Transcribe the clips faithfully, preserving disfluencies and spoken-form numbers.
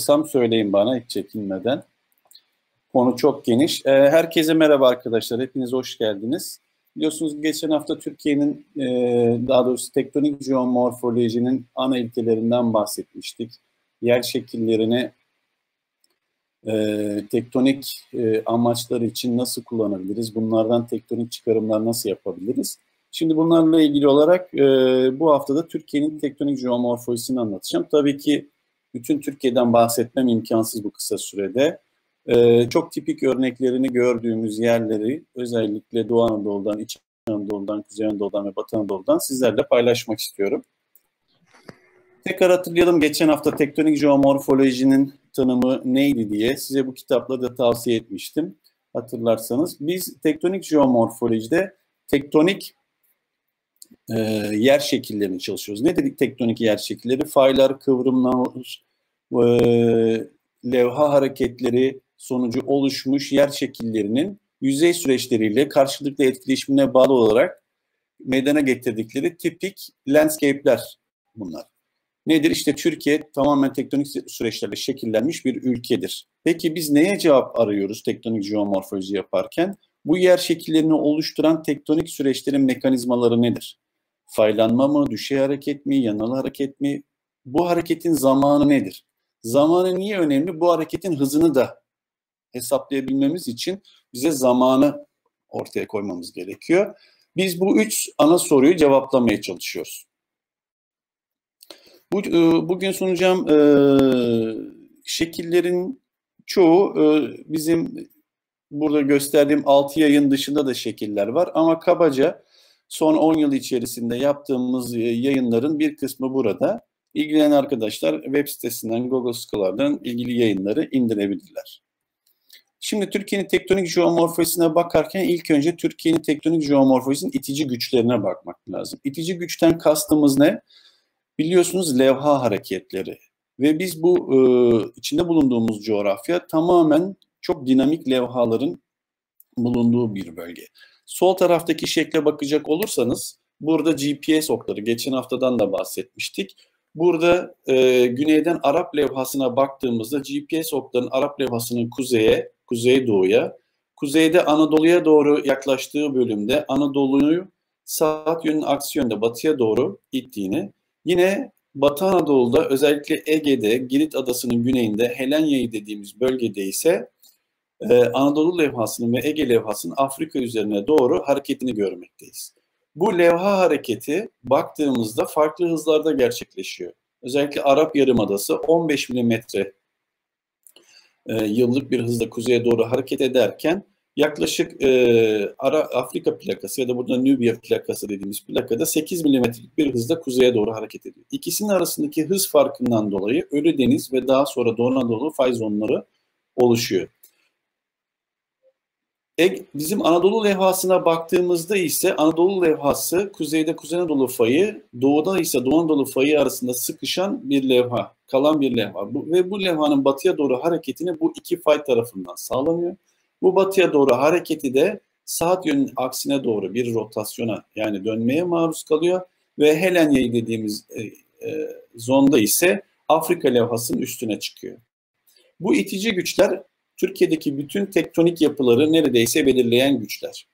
başlasam söyleyin bana hiç çekinmeden. Konu çok geniş. Herkese merhaba arkadaşlar. Hepiniz hoş geldiniz. Biliyorsunuz geçen hafta Türkiye'nin, daha doğrusu tektonik jeomorfolojinin ana ilkelerinden bahsetmiştik. Yer şekillerini tektonik amaçlar için nasıl kullanabiliriz? Bunlardan tektonik çıkarımlar nasıl yapabiliriz? Şimdi bunlarla ilgili olarak bu haftada Türkiye'nin tektonik jeomorfolojisini anlatacağım. Tabii ki bütün Türkiye'den bahsetmem imkansız bu kısa sürede. Ee, çok tipik örneklerini gördüğümüz yerleri özellikle Doğu Anadolu'dan, İç Anadolu'dan, Kuzey Anadolu'dan ve Batı Anadolu'dan sizlerle paylaşmak istiyorum. Tekrar hatırlayalım, geçen hafta tektonik jeomorfolojinin tanımı neydi diye size bu kitapları da tavsiye etmiştim. Hatırlarsanız biz tektonik jeomorfolojide tektonik e, yer şekillerini çalışıyoruz. Ne dedik tektonik yer şekilleri? Faylar, kıvrımlar, e, levha hareketleri sonucu oluşmuş yer şekillerinin yüzey süreçleriyle karşılıklı etkileşimine bağlı olarak meydana getirdikleri tipik landscape'ler bunlar. Nedir? İşte Türkiye tamamen tektonik süreçlerle şekillenmiş bir ülkedir. Peki biz neye cevap arıyoruz tektonik jeomorfoloji yaparken? Bu yer şekillerini oluşturan tektonik süreçlerin mekanizmaları nedir? Faylanma mı, düşey hareket mi, yanalı hareket mi? Bu hareketin zamanı nedir? Zamanı niye önemli? Bu hareketin hızını da hesaplayabilmemiz için bize zamanı ortaya koymamız gerekiyor. Biz bu üç ana soruyu cevaplamaya çalışıyoruz. Bu, bugün sunacağım e, şekillerin çoğu e, bizim burada gösterdiğim altı yayın dışında da şekiller var. Ama kabaca son on yıl içerisinde yaptığımız yayınların bir kısmı burada. İlgilenen arkadaşlar web sitesinden, Google Scholar'dan ilgili yayınları indirebilirler. Şimdi Türkiye'nin tektonik jeomorfolojisine bakarken ilk önce Türkiye'nin tektonik jeomorfolojisinin itici güçlerine bakmak lazım. İtici güçten kastımız ne? Biliyorsunuz levha hareketleri ve biz bu e, içinde bulunduğumuz coğrafya tamamen çok dinamik levhaların bulunduğu bir bölge. Sol taraftaki şekle bakacak olursanız burada G P S okları, geçen haftadan da bahsetmiştik. Burada e, güneyden Arap levhasına baktığımızda G P S okların Arap levhasının kuzeye, kuzeydoğuya, kuzeyde Anadolu'ya doğru yaklaştığı bölümde Anadolu'yu saat yönünün aksi yönde batıya doğru ittiğini, yine Batı Anadolu'da özellikle Ege'de, Girit Adası'nın güneyinde Helen Yayı dediğimiz bölgede ise e, Anadolu levhasının ve Ege levhasının Afrika üzerine doğru hareketini görmekteyiz. Bu levha hareketi baktığımızda farklı hızlarda gerçekleşiyor. Özellikle Arap Yarımadası on beş milimetre e, yıllık bir hızla kuzeye doğru hareket ederken yaklaşık e, Ara, Afrika plakası ya da burada Nubia plakası dediğimiz plakada sekiz milimetrelik bir hızla kuzeye doğru hareket ediyor. İkisinin arasındaki hız farkından dolayı Ölüdeniz ve daha sonra Doğu Anadolu fay zonları oluşuyor. E, bizim Anadolu levhasına baktığımızda ise Anadolu levhası kuzeyde Kuzey Anadolu fayı, doğuda ise Doğu Anadolu fayı arasında sıkışan bir levha, kalan bir levha. Bu, ve bu levhanın batıya doğru hareketini bu iki fay tarafından sağlanıyor. Bu batıya doğru hareketi de saat yönünün aksine doğru bir rotasyona yani dönmeye maruz kalıyor ve Helen Yayı dediğimiz e, e, zonda ise Afrika levhasının üstüne çıkıyor. Bu itici güçler Türkiye'deki bütün tektonik yapıları neredeyse belirleyen güçler.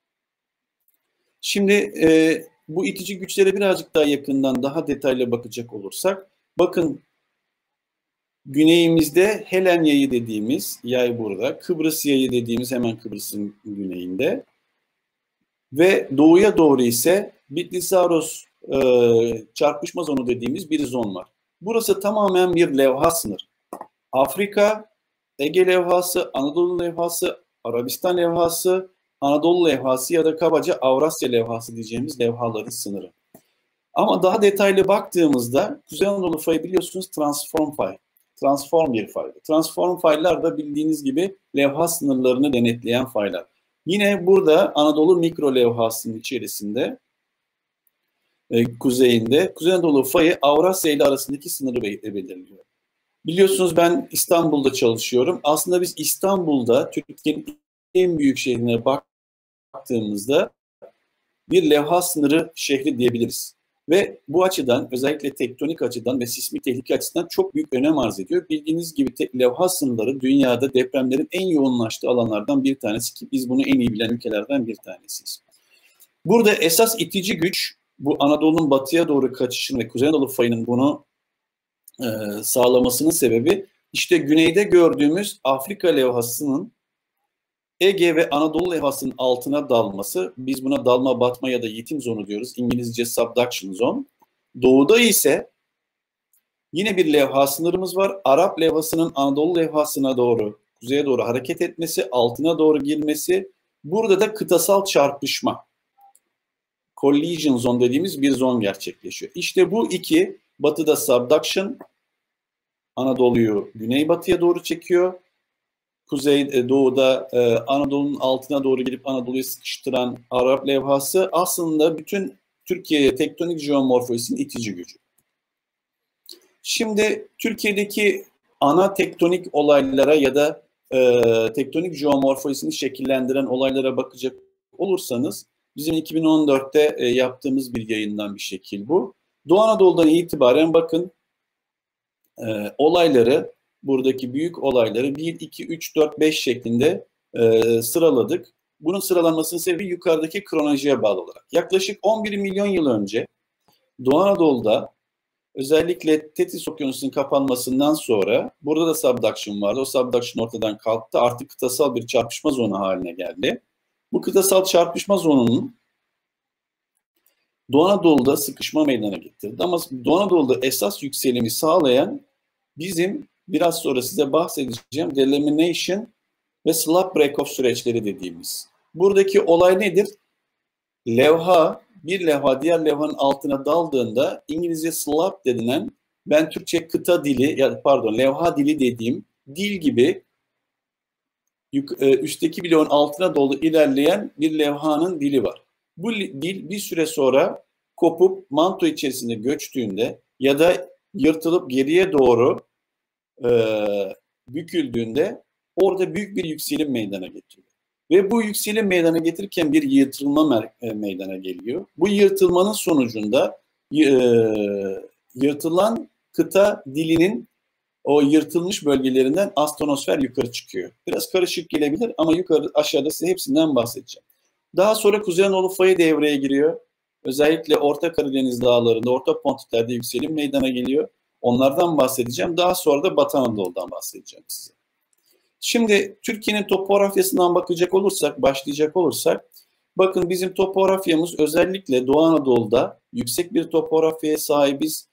Şimdi e, bu itici güçlere birazcık daha yakından, daha detaylı bakacak olursak, bakın güneyimizde Helen Yayı dediğimiz yay burada, Kıbrıs Yayı dediğimiz hemen Kıbrıs'ın güneyinde ve doğuya doğru ise Bitlis-Zaros e, çarpışma zonu dediğimiz bir zon var. Burası tamamen bir levha sınırı. Afrika, Ege levhası, Anadolu levhası, Arabistan levhası, Anadolu levhası ya da kabaca Avrasya levhası diyeceğimiz levhaların sınırı. Ama daha detaylı baktığımızda Kuzey Anadolu fayı biliyorsunuz transform fay. Transform bir fay. Transform faylar da bildiğiniz gibi levha sınırlarını denetleyen faylar. Yine burada Anadolu mikro levhasının içerisinde e, kuzeyinde Kuzey Anadolu fayı Avrasya ile arasındaki sınırı belirliyor. Biliyorsunuz ben İstanbul'da çalışıyorum. Aslında biz İstanbul'da Türkiye'nin en büyük şehrine baktığımızda bir levha sınırı şehri diyebiliriz. Ve bu açıdan, özellikle tektonik açıdan ve sismik tehlike açısından çok büyük önem arz ediyor. Bildiğiniz gibi levha sınırları dünyada depremlerin en yoğunlaştığı alanlardan bir tanesi ki biz bunu en iyi bilen ülkelerden bir tanesiyiz. Burada esas itici güç bu Anadolu'nun batıya doğru kaçışının ve Kuzey Anadolu fayının bunu e, sağlamasının sebebi işte güneyde gördüğümüz Afrika levhasının Ege ve Anadolu levhasının altına dalması, biz buna dalma, batma ya da yitim zonu diyoruz. İngilizce subduction zone. Doğuda ise yine bir levha sınırımız var. Arap levhasının Anadolu levhasına doğru, kuzeye doğru hareket etmesi, altına doğru girmesi. Burada da kıtasal çarpışma, collision zone dediğimiz bir zon gerçekleşiyor. İşte bu iki, batıda subduction, Anadolu'yu güneybatıya doğru çekiyor. Kuzey doğuda e, Anadolu'nun altına doğru gelip Anadolu'yu sıkıştıran Arap levhası aslında bütün Türkiye'ye tektonik jeomorfolojisinin itici gücü. Şimdi Türkiye'deki ana tektonik olaylara ya da e, tektonik jeomorfolojisini şekillendiren olaylara bakacak olursanız bizim iki bin on dörtte e, yaptığımız bir yayından bir şekil bu. Doğu Anadolu'dan itibaren bakın e, olayları, buradaki büyük olayları bir, iki, üç, dört, beş şeklinde e, sıraladık. Bunun sıralanmasının sebebi yukarıdaki kronolojiye bağlı olarak. Yaklaşık on bir milyon yıl önce Doğu Anadolu'da özellikle Tetis Okyanusu'nun kapanmasından sonra burada da subduction vardı. O subduction ortadan kalktı. Artık kıtasal bir çarpışma zonu haline geldi. Bu kıtasal çarpışma zonunun Doğu Anadolu'da sıkışma meydana getirdi. Ama Doğu Anadolu'da esas yükselimi sağlayan bizim biraz sonra size bahsedeceğim delamination ve slab break-off süreçleri dediğimiz. Buradaki olay nedir? Levha, bir levha diğer levhanın altına daldığında İngilizce slab denilen, ben Türkçe kıta dili, ya pardon levha dili dediğim dil gibi üstteki bloğun altına doğru ilerleyen bir levhanın dili var. Bu dil bir süre sonra kopup manto içerisinde göçtüğünde ya da yırtılıp geriye doğru e, büküldüğünde orada büyük bir yükselim meydana getiriyor. Ve bu yükselim meydana getirirken bir yırtılma e, meydana geliyor. Bu yırtılmanın sonucunda e, yırtılan kıta dilinin o yırtılmış bölgelerinden astronosfer yukarı çıkıyor. Biraz karışık gelebilir ama yukarı aşağıda size hepsinden bahsedeceğim. Daha sonra Kuzey Anadolu fayı devreye giriyor. Özellikle Orta Karadeniz dağlarında, Orta Pontiklerde yükselim meydana geliyor. Onlardan bahsedeceğim. Daha sonra da Batı Anadolu'dan bahsedeceğim size. Şimdi Türkiye'nin topografyasından bakacak olursak, başlayacak olursak, bakın bizim topografyamız özellikle Doğu Anadolu'da yüksek bir topografyaya sahibiz.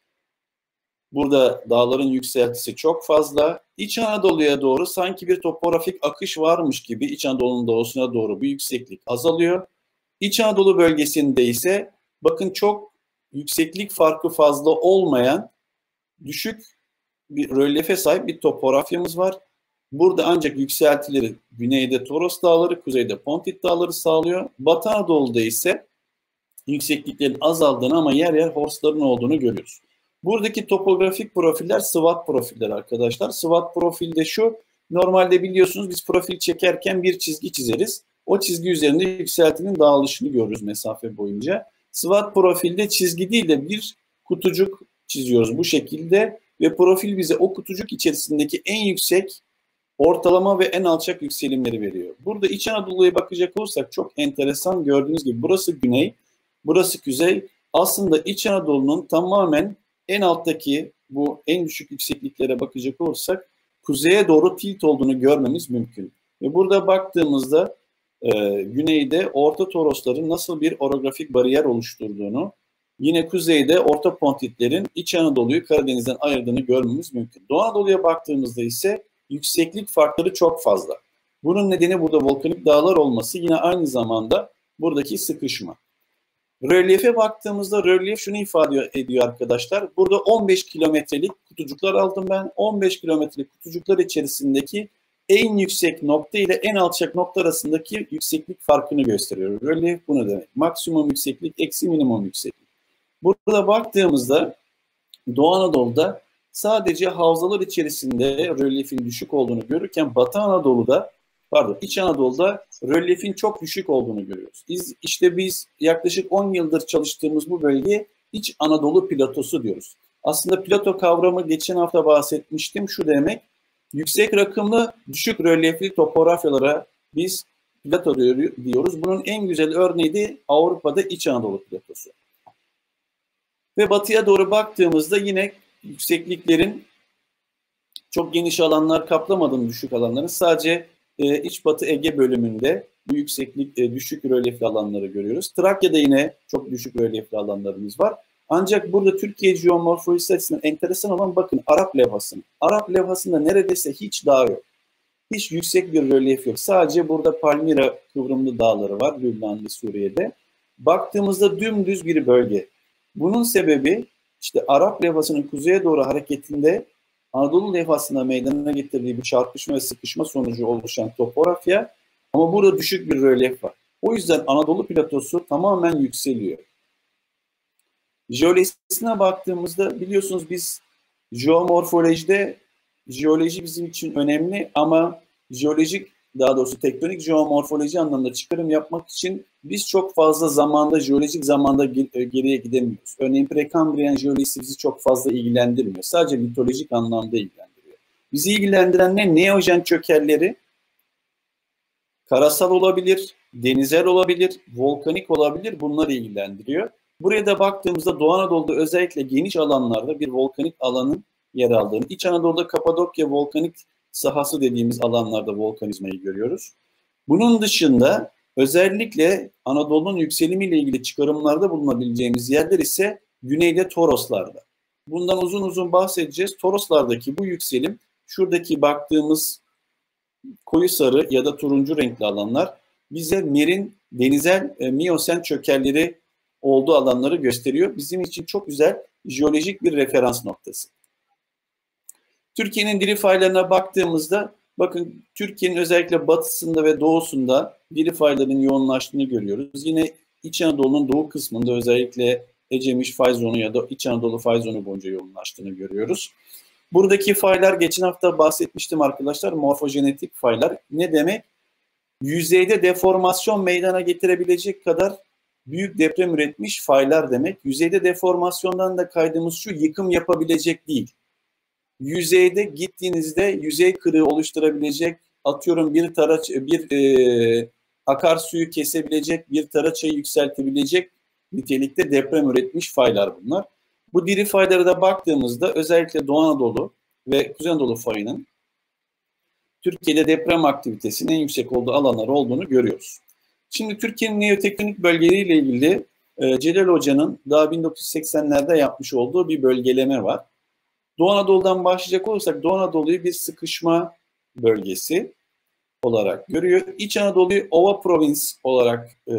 Burada dağların yükseltisi çok fazla. İç Anadolu'ya doğru sanki bir topografik akış varmış gibi İç Anadolu'nun doğusuna doğru bu yükseklik azalıyor. İç Anadolu bölgesinde ise bakın çok yükseklik farkı fazla olmayan düşük bir rölyefe sahip bir topografyamız var. Burada ancak yükseltileri güneyde Toros Dağları, kuzeyde Pontit Dağları sağlıyor. Batı Anadolu'da ise yüksekliklerin azaldığını ama yer yer horstların olduğunu görüyoruz. Buradaki topografik profiller SWOT profilleri arkadaşlar. SWOT profilde şu, normalde biliyorsunuz biz profil çekerken bir çizgi çizeriz. O çizgi üzerinde yükseltinin dağılışını görürüz mesafe boyunca. SWOT profilde çizgi değil de bir kutucuk çiziyoruz bu şekilde ve profil bize o kutucuk içerisindeki en yüksek, ortalama ve en alçak yükselimleri veriyor. Burada İç Anadolu'ya bakacak olursak çok enteresan, gördüğünüz gibi burası güney, burası kuzey. Aslında İç Anadolu'nun tamamen en alttaki bu en düşük yüksekliklere bakacak olursak kuzeye doğru tilt olduğunu görmemiz mümkün. Ve burada baktığımızda e, güneyde Orta Torosların nasıl bir orografik bariyer oluşturduğunu, yine kuzeyde Orta Pontitlerin İç Anadolu'yu Karadeniz'den ayırdığını görmemiz mümkün. Doğu Anadolu'ya baktığımızda ise yükseklik farkları çok fazla. Bunun nedeni burada volkanik dağlar olması, yine aynı zamanda buradaki sıkışma. Rölyefe baktığımızda rölyef şunu ifade ediyor arkadaşlar. Burada on beş kilometrelik kutucuklar aldım ben. on beş kilometrelik kutucuklar içerisindeki en yüksek nokta ile en alçak nokta arasındaki yükseklik farkını gösteriyor. Rölyef bunu demek. Maksimum yükseklik eksi minimum yükseklik. Burada baktığımızda Doğu Anadolu'da sadece havzalar içerisinde rölyefin düşük olduğunu görürken Batı Anadolu'da, pardon İç Anadolu'da rölyefin çok düşük olduğunu görüyoruz. Biz, işte biz yaklaşık on yıldır çalıştığımız bu bölge İç Anadolu platosu diyoruz. Aslında plato kavramı geçen hafta bahsetmiştim. Şu demek, yüksek rakımlı, düşük rölyefli topografyalara biz plato diyoruz. Bunun en güzel örneği de Avrupa'da İç Anadolu platosu. Ve batıya doğru baktığımızda yine yüksekliklerin çok geniş alanlar kaplamadığını, düşük alanların sadece e, İç Batı Ege bölümünde bu yükseklik, e, düşük rölyefli alanları görüyoruz. Trakya'da yine çok düşük rölyefli alanlarımız var. Ancak burada Türkiye jeomorfolojisi açısından enteresan olan, bakın Arap levhasının. Arap levhasında neredeyse hiç dağ yok. Hiç yüksek bir rölyef yok. Sadece burada Palmira kıvrımlı dağları var Lübnan ve Suriye'de. Baktığımızda dümdüz bir bölge. Bunun sebebi işte Arap levhasının kuzeye doğru hareketinde Anadolu levhasına meydana getirdiği bir çarpışma ve sıkışma sonucu oluşan topografya, ama burada düşük bir rölyef var. O yüzden Anadolu platosu tamamen yükseliyor. Jeolojisine baktığımızda biliyorsunuz biz jeomorfolojide, jeoloji bizim için önemli ama jeolojik, daha doğrusu tektonik jeomorfoloji anlamında çıkarım yapmak için biz çok fazla zamanda, jeolojik zamanda geriye gidemiyoruz. Örneğin Prekambriyen jeolojisi bizi çok fazla ilgilendirmiyor. Sadece mitolojik anlamda ilgilendiriyor. Bizi ilgilendiren ne? Neojen çökelleri, karasal olabilir, denizel olabilir, volkanik olabilir, bunları ilgilendiriyor. Buraya da baktığımızda Doğu Anadolu'da özellikle geniş alanlarda bir volkanik alanın yer aldığını, İç Anadolu'da Kapadokya volkanik sahası dediğimiz alanlarda volkanizmayı görüyoruz. Bunun dışında özellikle Anadolu'nun yükselimiyle ilgili çıkarımlarda bulunabileceğimiz yerler ise güneyde Toroslarda. Bundan uzun uzun bahsedeceğiz. Toroslardaki bu yükselim, şuradaki baktığımız koyu sarı ya da turuncu renkli alanlar bize Mer'in denizel e, Miyosen çökelleri olduğu alanları gösteriyor. Bizim için çok güzel jeolojik bir referans noktası. Türkiye'nin diri faylarına baktığımızda bakın Türkiye'nin özellikle batısında ve doğusunda diri fayların yoğunlaştığını görüyoruz. Yine İç Anadolu'nun doğu kısmında özellikle Ecemiş fay zonu ya da İç Anadolu fay zonu boyunca yoğunlaştığını görüyoruz. Buradaki faylar geçen hafta bahsetmiştim arkadaşlar, morfojenetik faylar. Ne demek? Yüzeyde deformasyon meydana getirebilecek kadar büyük deprem üretmiş faylar demek. Yüzeyde deformasyondan da kaydımız şu, yıkım yapabilecek değil. Yüzeyde gittiğinizde yüzey kırığı oluşturabilecek, atıyorum bir taraç, bir e, akarsuyu kesebilecek, bir taraçayı yükseltebilecek nitelikte deprem üretmiş faylar bunlar. Bu diri faylara da baktığımızda özellikle Doğu Anadolu ve Kuzey Anadolu fayının Türkiye'de deprem aktivitesinin en yüksek olduğu alanlar olduğunu görüyoruz. Şimdi Türkiye'nin neotektonik bölgeleriyle ilgili e, Celal Hoca'nın daha bin dokuz yüz seksenlerde yapmış olduğu bir bölgeleme var. Doğu Anadolu'dan başlayacak olursak Doğu Anadolu'yu bir sıkışma bölgesi olarak görüyor. İç Anadolu'yu ova provins olarak e,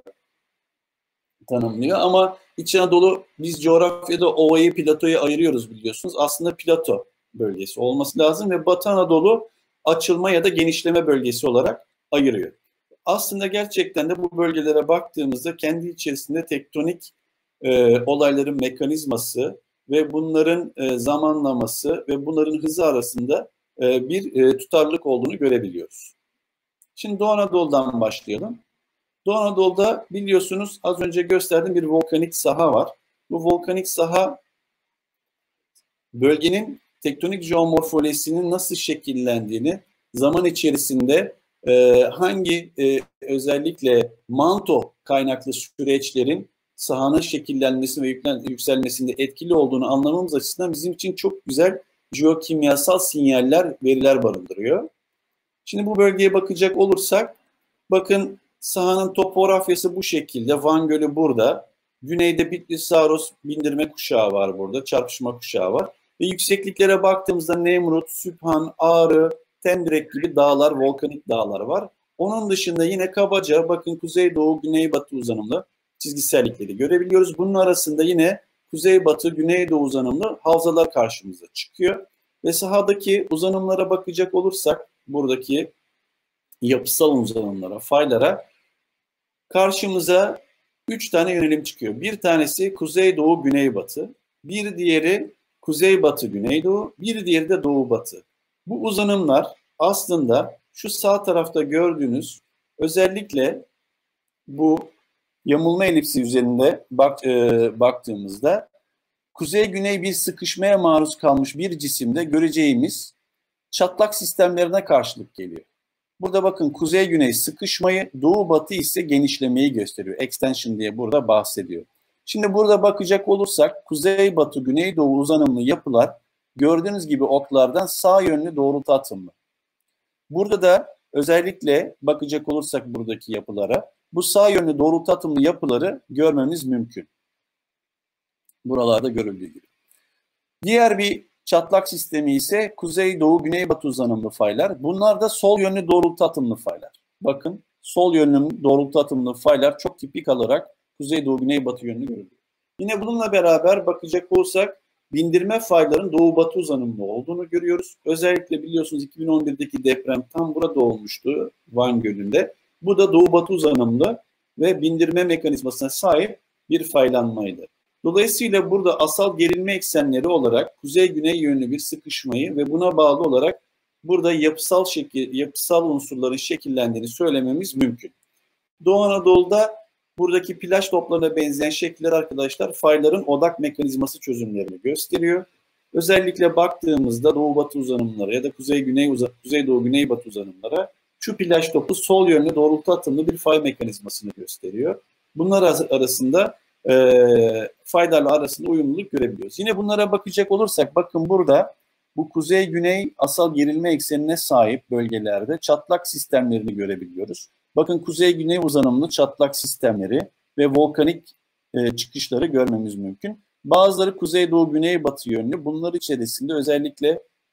tanımlıyor ama İç Anadolu, biz coğrafyada ovayı platoya ayırıyoruz biliyorsunuz. Aslında plato bölgesi olması lazım ve Batı Anadolu açılma ya da genişleme bölgesi olarak ayırıyor. Aslında gerçekten de bu bölgelere baktığımızda kendi içerisinde tektonik e, olayların mekanizması ve bunların e, zamanlaması ve bunların hızı arasında e, bir e, tutarlılık olduğunu görebiliyoruz. Şimdi Doğu Anadolu'dan başlayalım. Doğu Anadolu'da biliyorsunuz az önce gösterdiğim bir volkanik saha var. Bu volkanik saha bölgenin tektonik jeomorfolojisinin nasıl şekillendiğini, zaman içerisinde e, hangi e, özellikle manto kaynaklı süreçlerin sahanın şekillenmesi ve yükselmesinde etkili olduğunu anlamamız açısından bizim için çok güzel jeokimyasal sinyaller, veriler barındırıyor. Şimdi bu bölgeye bakacak olursak, bakın sahanın topografyası bu şekilde. Van Gölü burada. Güneyde Bitlis-Saros bindirme kuşağı var burada. Çarpışma kuşağı var. Ve yüksekliklere baktığımızda Nemrut, Süphan, Ağrı, Tendirek gibi dağlar, volkanik dağlar var. Onun dışında yine kabaca bakın kuzeydoğu, güneybatı uzanımlı çizgisellikleri görebiliyoruz. Bunun arasında yine kuzeybatı, güneydoğu uzanımlı havzalar karşımıza çıkıyor. Ve sahadaki uzanımlara bakacak olursak, buradaki yapısal uzanımlara, faylara karşımıza üç tane yönelim çıkıyor. Bir tanesi kuzeydoğu, güneybatı, bir diğeri kuzeybatı, güneydoğu, bir diğeri de doğubatı. Bu uzanımlar aslında şu sağ tarafta gördüğünüz özellikle bu Yamulma elipsi üzerinde bak, e, baktığımızda kuzey-güney bir sıkışmaya maruz kalmış bir cisimde göreceğimiz çatlak sistemlerine karşılık geliyor. Burada bakın kuzey-güney sıkışmayı, doğu-batı ise genişlemeyi gösteriyor. Extension diye burada bahsediyor. Şimdi burada bakacak olursak kuzey-batı, güney-doğu uzanımlı yapılar gördüğünüz gibi oklardan sağ yönlü doğrultu atımlı. Burada da özellikle bakacak olursak buradaki yapılara bu sağ yönlü doğrultu atımlı yapıları görmemiz mümkün. Buralarda görüldüğü gibi. Diğer bir çatlak sistemi ise kuzey-doğu, güney-batı uzanımlı faylar. Bunlar da sol yönlü doğrultu atımlı faylar. Bakın sol yönlü doğrultu atımlı faylar çok tipik olarak kuzey-doğu, güney-batı yönlü görülüyor. Yine bununla beraber bakacak olursak bindirme fayların doğu-batı uzanımlı olduğunu görüyoruz. Özellikle biliyorsunuz iki bin on birdeki deprem tam burada olmuştu Van Gölü'nde. Bu da doğu-batı uzanımlı ve bindirme mekanizmasına sahip bir faylanmaydı. Dolayısıyla burada asal gerilme eksenleri olarak kuzey-güney yönlü bir sıkışmayı ve buna bağlı olarak burada yapısal şekil, yapısal unsurların şekillendiğini söylememiz mümkün. Doğu Anadolu'da buradaki plaj toplarına benzeyen şekiller arkadaşlar fayların odak mekanizması çözümlerini gösteriyor. Özellikle baktığımızda doğu-batı uzanımlara ya da kuzey-güney uza, kuzey-doğu-güney-batı uzanımlara şu plaj topu sol yönlü doğrultu atımlı bir fay mekanizmasını gösteriyor. Bunlar arasında e, faylarla arasında uyumluluk görebiliyoruz. Yine bunlara bakacak olursak bakın burada bu kuzey-güney asal gerilme eksenine sahip bölgelerde çatlak sistemlerini görebiliyoruz. Bakın kuzey-güney uzanımlı çatlak sistemleri ve volkanik e, çıkışları görmemiz mümkün. Bazıları kuzey-doğu, güney-batı yönlü. Bunlar içerisinde özellikle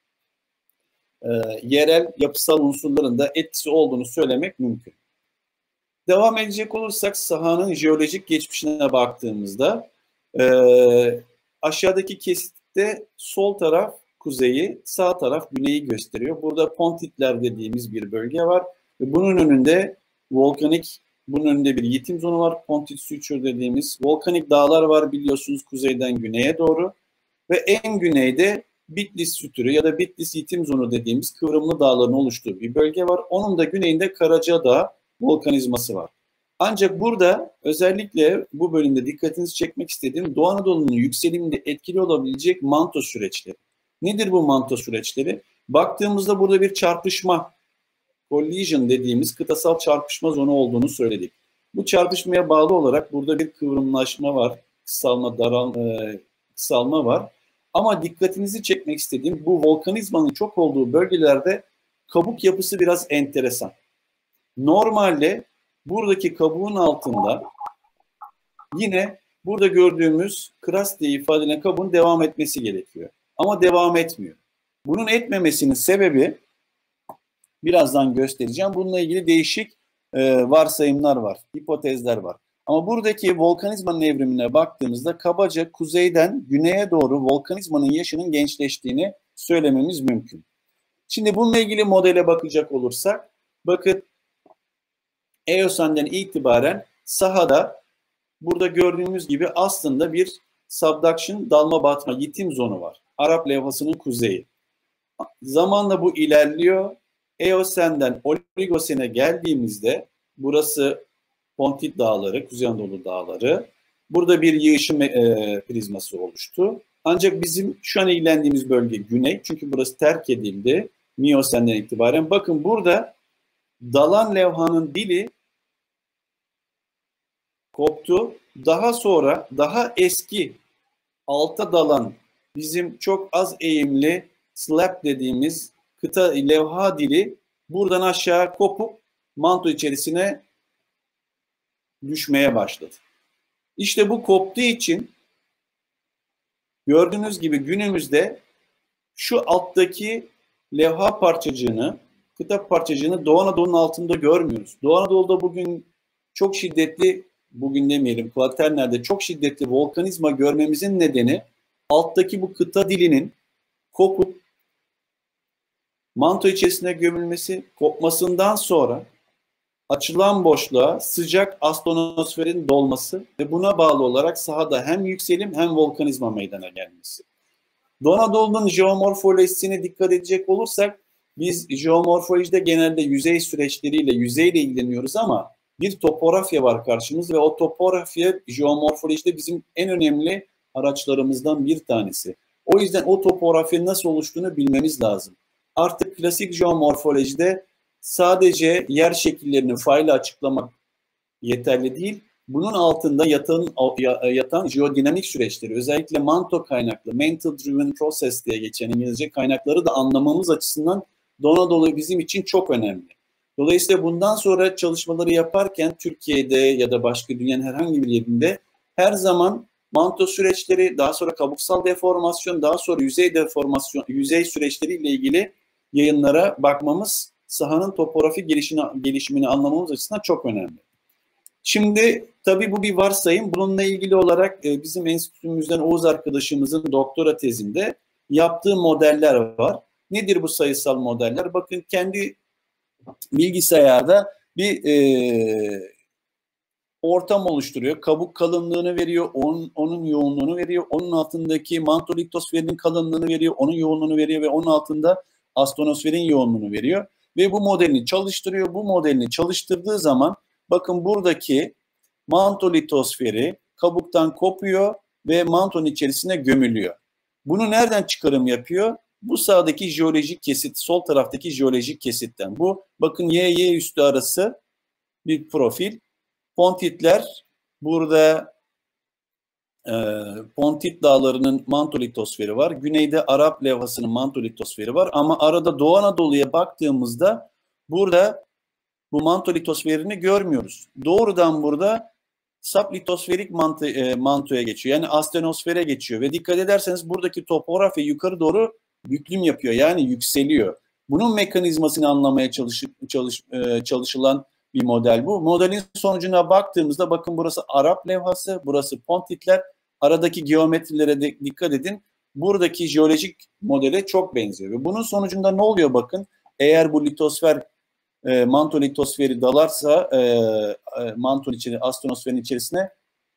e, yerel yapısal unsurların da etkisi olduğunu söylemek mümkün. Devam edecek olursak sahanın jeolojik geçmişine baktığımızda e, aşağıdaki kesitte sol taraf kuzeyi, sağ taraf güneyi gösteriyor. Burada Pontitler dediğimiz bir bölge var ve bunun önünde volkanik, bunun önünde bir yitim zonu var. Pontit Suture dediğimiz volkanik dağlar var biliyorsunuz kuzeyden güneye doğru ve en güneyde Bitlis Sütürü ya da Bitlis yitim zonu dediğimiz kıvrımlı dağların oluştuğu bir bölge var. Onun da güneyinde Karacadağ volkanizması var. Ancak burada özellikle bu bölümde dikkatinizi çekmek istediğim Doğu Anadolu'nun yükseliminde etkili olabilecek manto süreçleri. Nedir bu manto süreçleri? Baktığımızda burada bir çarpışma, collision dediğimiz kıtasal çarpışma zonu olduğunu söyledik. Bu çarpışmaya bağlı olarak burada bir kıvrımlaşma var, kısalma, daral, e, kısalma var. Ama dikkatinizi çekmek istediğim bu volkanizmanın çok olduğu bölgelerde kabuk yapısı biraz enteresan. Normalde buradaki kabuğun altında yine burada gördüğümüz kras diye ifade edilen kabuğun devam etmesi gerekiyor. Ama devam etmiyor. Bunun etmemesinin sebebi birazdan göstereceğim. Bununla ilgili değişik e, varsayımlar var, hipotezler var. Ama buradaki volkanizmanın evrimine baktığımızda kabaca kuzeyden güneye doğru volkanizmanın yaşının gençleştiğini söylememiz mümkün. Şimdi bununla ilgili modele bakacak olursak, bakın Eosen'den itibaren sahada burada gördüğümüz gibi aslında bir subduction, dalma batma, yitim zonu var. Arap levhasının kuzeyi. Zamanla bu ilerliyor. Eosen'den Oligosen'e geldiğimizde burası Pontit Dağları, Kuzey Anadolu Dağları. Burada bir yığışım e, prizması oluştu. Ancak bizim şu an ilgilendiğimiz bölge güney. Çünkü burası terk edildi. Miyosen'den itibaren. Bakın burada dalan levhanın dili koptu. Daha sonra daha eski alta dalan bizim çok az eğimli slab dediğimiz kıta levha dili buradan aşağı kopup manto içerisine düşmeye başladı. İşte bu koptuğu için gördüğünüz gibi günümüzde şu alttaki levha parçacığını, kıta parçacığını Doğu Anadolu'nun altında görmüyoruz. Doğu Anadolu'da bugün çok şiddetli, bugün demeyelim Kuaternler'de çok şiddetli volkanizma görmemizin nedeni alttaki bu kıta dilinin kopup manto içerisine gömülmesi, kopmasından sonra açılan boşluğa sıcak astronosferin dolması ve buna bağlı olarak sahada hem yükselim hem volkanizma meydana gelmesi. Doğu Anadolu'nun jeomorfolojisine dikkat edecek olursak biz jeomorfolojide genelde yüzey süreçleriyle, yüzeyle ilgileniyoruz ama bir topografya var karşımızda ve o topografya jeomorfolojide bizim en önemli araçlarımızdan bir tanesi. O yüzden o topografyanın nasıl oluştuğunu bilmemiz lazım. Artık klasik jeomorfolojide sadece yer şekillerini faille açıklamak yeterli değil. Bunun altında yatan, yatan jeodinamik süreçleri, özellikle manto kaynaklı, mantle driven process diye geçen İngilizce kaynakları da anlamamız açısından Doğu Anadolu bizim için çok önemli. Dolayısıyla bundan sonra çalışmaları yaparken Türkiye'de ya da başka dünyanın herhangi bir yerinde her zaman manto süreçleri, daha sonra kabuksal deformasyon, daha sonra yüzey deformasyon, yüzey süreçleriyle ilgili yayınlara bakmamız sahanın topografik gelişini, gelişimini anlamamız açısından çok önemli. Şimdi tabii bu bir varsayım. Bununla ilgili olarak e, bizim enstitümüzden Oğuz arkadaşımızın doktora tezinde yaptığı modeller var. Nedir bu sayısal modeller? Bakın kendi bilgisayarda bir e, ortam oluşturuyor. Kabuk kalınlığını veriyor, onun, onun yoğunluğunu veriyor. Onun altındaki mantolitosferin kalınlığını veriyor, onun yoğunluğunu veriyor ve onun altında astenosferin yoğunluğunu veriyor. Ve bu modelini çalıştırıyor. Bu modelini çalıştırdığı zaman bakın buradaki mantolitosferi kabuktan kopuyor ve mantonun içerisine gömülüyor. Bunu nereden çıkarım yapıyor? Bu sağdaki jeolojik kesit, sol taraftaki jeolojik kesitten. Bu bakın Y Y üstü arası bir profil. Pontitler burada e, Pontit dağlarının mantolitosferi var. Güneyde Arap levhasının mantolitosferi var. Ama arada Doğu Anadolu'ya baktığımızda burada bu mantolitosferini görmüyoruz. Doğrudan burada sublitosferik mantı, e, mantoya geçiyor. Yani astenosfere geçiyor. Ve dikkat ederseniz buradaki topografi yukarı doğru büklüm yapıyor. Yani yükseliyor. Bunun mekanizmasını anlamaya çalış, çalış, e, çalışılan bir model bu. Modelin sonucuna baktığımızda bakın burası Arap levhası, burası Pontitler. Aradaki geometrilere de dikkat edin. Buradaki jeolojik modele çok benziyor. Ve bunun sonucunda ne oluyor bakın? Eğer bu litosfer e, mantolitosferi dalarsa e, e, manton içeri, astenosferin içerisine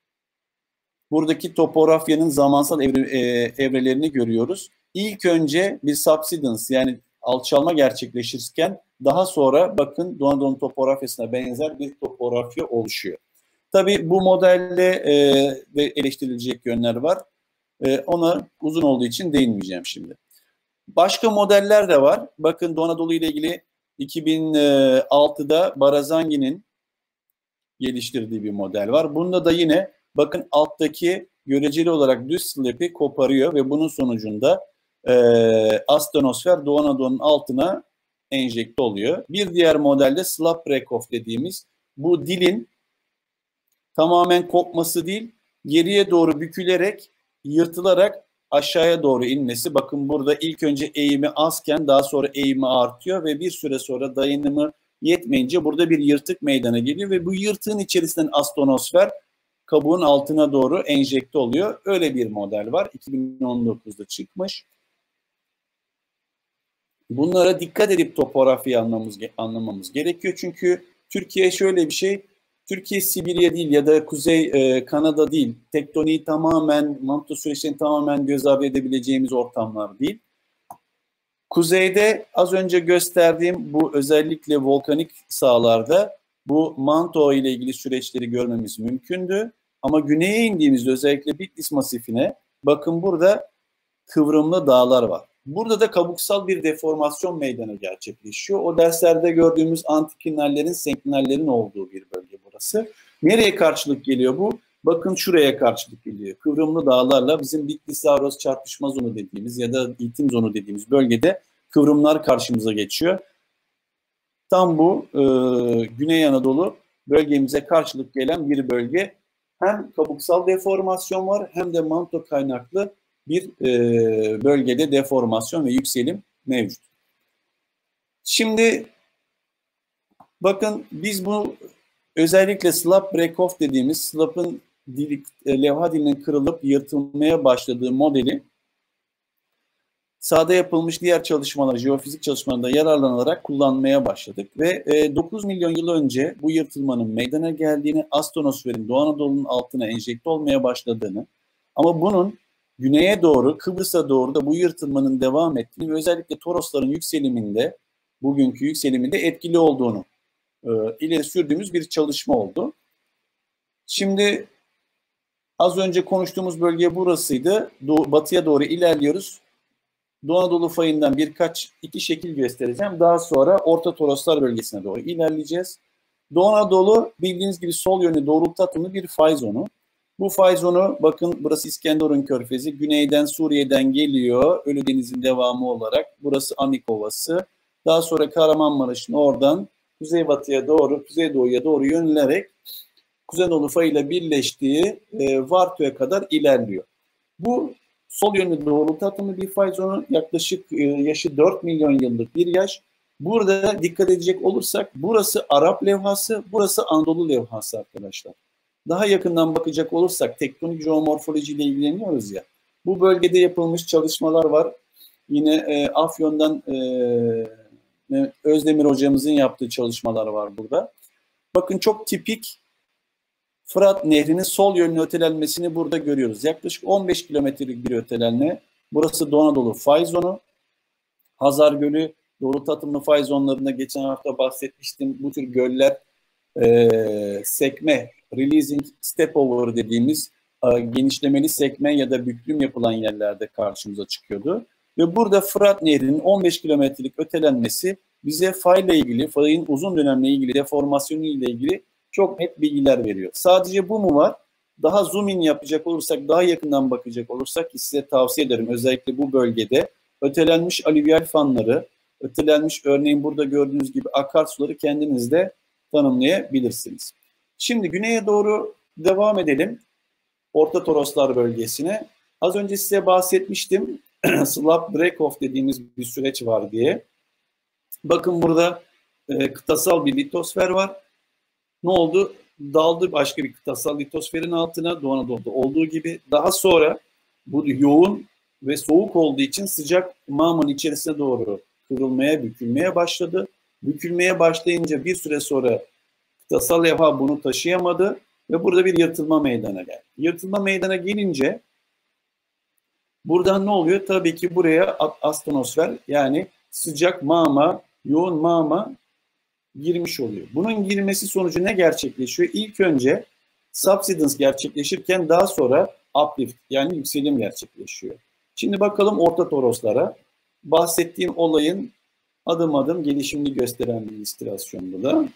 buradaki topografyanın zamansal evre, e, evrelerini görüyoruz. İlk önce bir subsidence yani alçalma gerçekleşirken daha sonra bakın Doğu Anadolu topografyasına benzer bir topografya oluşuyor. Tabii bu modelde e, de eleştirilecek yönler var. E, ona uzun olduğu için değinmeyeceğim şimdi. Başka modeller de var. Bakın Doğu Anadolu ile ilgili iki bin altıda Barazangi'nin geliştirdiği bir model var. Bunda da yine bakın alttaki göreceli olarak düz slab'i koparıyor ve bunun sonucunda e, astenosfer Doğu Anadolu'nun altına enjekte oluyor. Bir diğer modelde slab break-off dediğimiz bu dilin tamamen kopması değil, geriye doğru bükülerek, yırtılarak aşağıya doğru inmesi. Bakın burada ilk önce eğimi azken daha sonra eğimi artıyor ve bir süre sonra dayanımı yetmeyince burada bir yırtık meydana geliyor ve bu yırtığın içerisinden astenosfer kabuğun altına doğru enjekte oluyor. Öyle bir model var. iki bin on dokuzda çıkmış. Bunlara dikkat edip topografiyi anlamamız, anlamamız gerekiyor. Çünkü Türkiye şöyle bir şey, Türkiye Sibirya değil ya da Kuzey e, Kanada değil. Tektoniği tamamen, manto süreçlerini tamamen göz ardı edebileceğimiz ortamlar değil. Kuzeyde az önce gösterdiğim bu özellikle volkanik sahalarda bu manto ile ilgili süreçleri görmemiz mümkündü. Ama güneye indiğimizde özellikle Bitlis masifine bakın burada kıvrımlı dağlar var. Burada da kabuksal bir deformasyon meydana gerçekleşiyor. O derslerde gördüğümüz antiklinallerin, senklinallerin olduğu bir bölge burası. Nereye karşılık geliyor bu? Bakın şuraya karşılık geliyor. Kıvrımlı dağlarla bizim Bitlis-Zavros çarpışma zonu dediğimiz ya da itim zonu dediğimiz bölgede kıvrımlar karşımıza geçiyor. Tam bu e, Güney Anadolu bölgemize karşılık gelen bir bölge. Hem kabuksal deformasyon var hem de manto kaynaklı bir e, bölgede deformasyon ve yükselim mevcut. Şimdi bakın biz bu özellikle slab break-off dediğimiz slab'ın dili, levha dilinin kırılıp yırtılmaya başladığı modeli sahada yapılmış diğer çalışmalar, jeofizik çalışmalarında yararlanarak kullanmaya başladık. Ve e, dokuz milyon yıl önce bu yırtılmanın meydana geldiğini, astenosferin Doğu Anadolu'nun altına enjekte olmaya başladığını ama bunun güneye doğru, Kıbrıs'a doğru da bu yırtılmanın devam ettiğini ve özellikle Torosların yükseliminde, bugünkü yükseliminde etkili olduğunu e, ileri sürdüğümüz bir çalışma oldu. Şimdi az önce konuştuğumuz bölge burasıydı. Doğu, batıya doğru ilerliyoruz. Doğu Anadolu fayından birkaç iki şekil göstereceğim. Daha sonra Orta Toroslar bölgesine doğru ilerleyeceğiz. Doğu Anadolu bildiğiniz gibi sol yönlü doğrultu atımlı bir fay zonu. Bu fay zonu bakın burası İskenderun Körfezi. Güneyden Suriye'den geliyor. Ölü Deniz'in devamı olarak. Burası Amik Ovası. Daha sonra Kahramanmaraş'ın oradan kuzeybatıya doğru, kuzeydoğuya doğru yönülerek Kuzey Anadolu fayıyla birleştiği e, Varto'ya kadar ilerliyor. Bu sol yönlü doğrultu atımlı bir fay zonu. Yaklaşık e, yaşı dört milyon yıllık bir yaş. Burada dikkat edecek olursak burası Arap levhası, burası Anadolu levhası arkadaşlar. Daha yakından bakacak olursak tektonik jeomorfoloji ile ilgileniyoruz ya. Bu bölgede yapılmış çalışmalar var. Yine e, Afyon'dan e, Özdemir hocamızın yaptığı çalışmalar var burada. Bakın çok tipik Fırat Nehri'nin sol yönlü ötelenmesini burada görüyoruz. Yaklaşık on beş kilometrelik bir ötelenme. Burası Doğu Anadolu fay zonu. Hazar Gölü, doğrultu atımlı fay zonlarında geçen hafta bahsetmiştim. Bu tür göller e, sekme, releasing step over dediğimiz e, genişlemeli sekme ya da büklüm yapılan yerlerde karşımıza çıkıyordu. Ve burada Fırat Nehri'nin on beş kilometrelik ötelenmesi bize fayla ilgili, fayın uzun dönemle ilgili, deformasyonu ile ilgili çok net bilgiler veriyor. Sadece bu mu var? Daha zoom in yapacak olursak, daha yakından bakacak olursak size tavsiye ederim. Özellikle bu bölgede ötelenmiş alüvyal fanları, ötelenmiş örneğin burada gördüğünüz gibi akarsuları kendiniz de tanımlayabilirsiniz. Şimdi güneye doğru devam edelim. Orta Toroslar bölgesine. Az önce size bahsetmiştim. Slab break-off dediğimiz bir süreç var diye. Bakın burada e, kıtasal bir litosfer var. Ne oldu? Daldı başka bir kıtasal litosferin altına Doğu Anadolu'da olduğu gibi. Daha sonra bu yoğun ve soğuk olduğu için sıcak mağmanın içerisine doğru kıvrılmaya, bükülmeye başladı. Bükülmeye başlayınca bir süre sonra kıtasal levha bunu taşıyamadı ve burada bir yırtılma meydana geldi. Yırtılma meydana gelince buradan ne oluyor? Tabii ki buraya astenosfer yani sıcak mağma, yoğun mağma girmiş oluyor. Bunun girmesi sonucu ne gerçekleşiyor? İlk önce subsidence gerçekleşirken daha sonra uplift yani yükselim gerçekleşiyor. Şimdi bakalım Orta Toroslara. Bahsettiğim olayın adım adım gelişimini gösteren bir illüstrasyon bu da.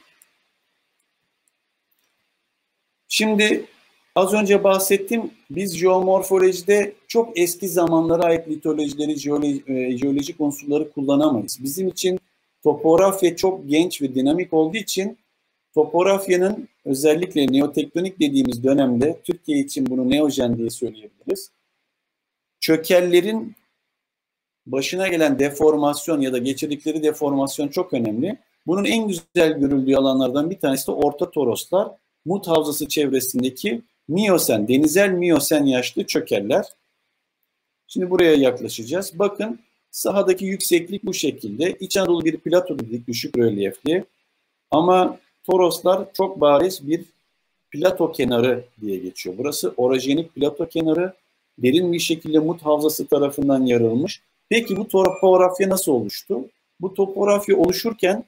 Şimdi az önce bahsettim. Biz jeomorfolojide çok eski zamanlara ait litolojileri, jeoloji, e, jeolojik unsurları kullanamayız. Bizim için topografya çok genç ve dinamik olduğu için topografyanın özellikle neotektonik dediğimiz dönemde Türkiye için bunu neojen diye söyleyebiliriz. Çökellerin başına gelen deformasyon ya da geçirdikleri deformasyon çok önemli. Bunun en güzel görüldüğü alanlardan bir tanesi de Orta Toroslar. Mut Havzası çevresindeki Miyosen, denizel Miyosen yaşlı çökeller. Şimdi buraya yaklaşacağız. Bakın sahadaki yükseklik bu şekilde. İç Anadolu bir plato dedik, düşük rölyefli. Ama Toroslar çok bariz bir plato kenarı diye geçiyor. Burası orajenik plato kenarı. Derin bir şekilde Mut Havzası tarafından yarılmış. Peki bu topografya nasıl oluştu? Bu topografya oluşurken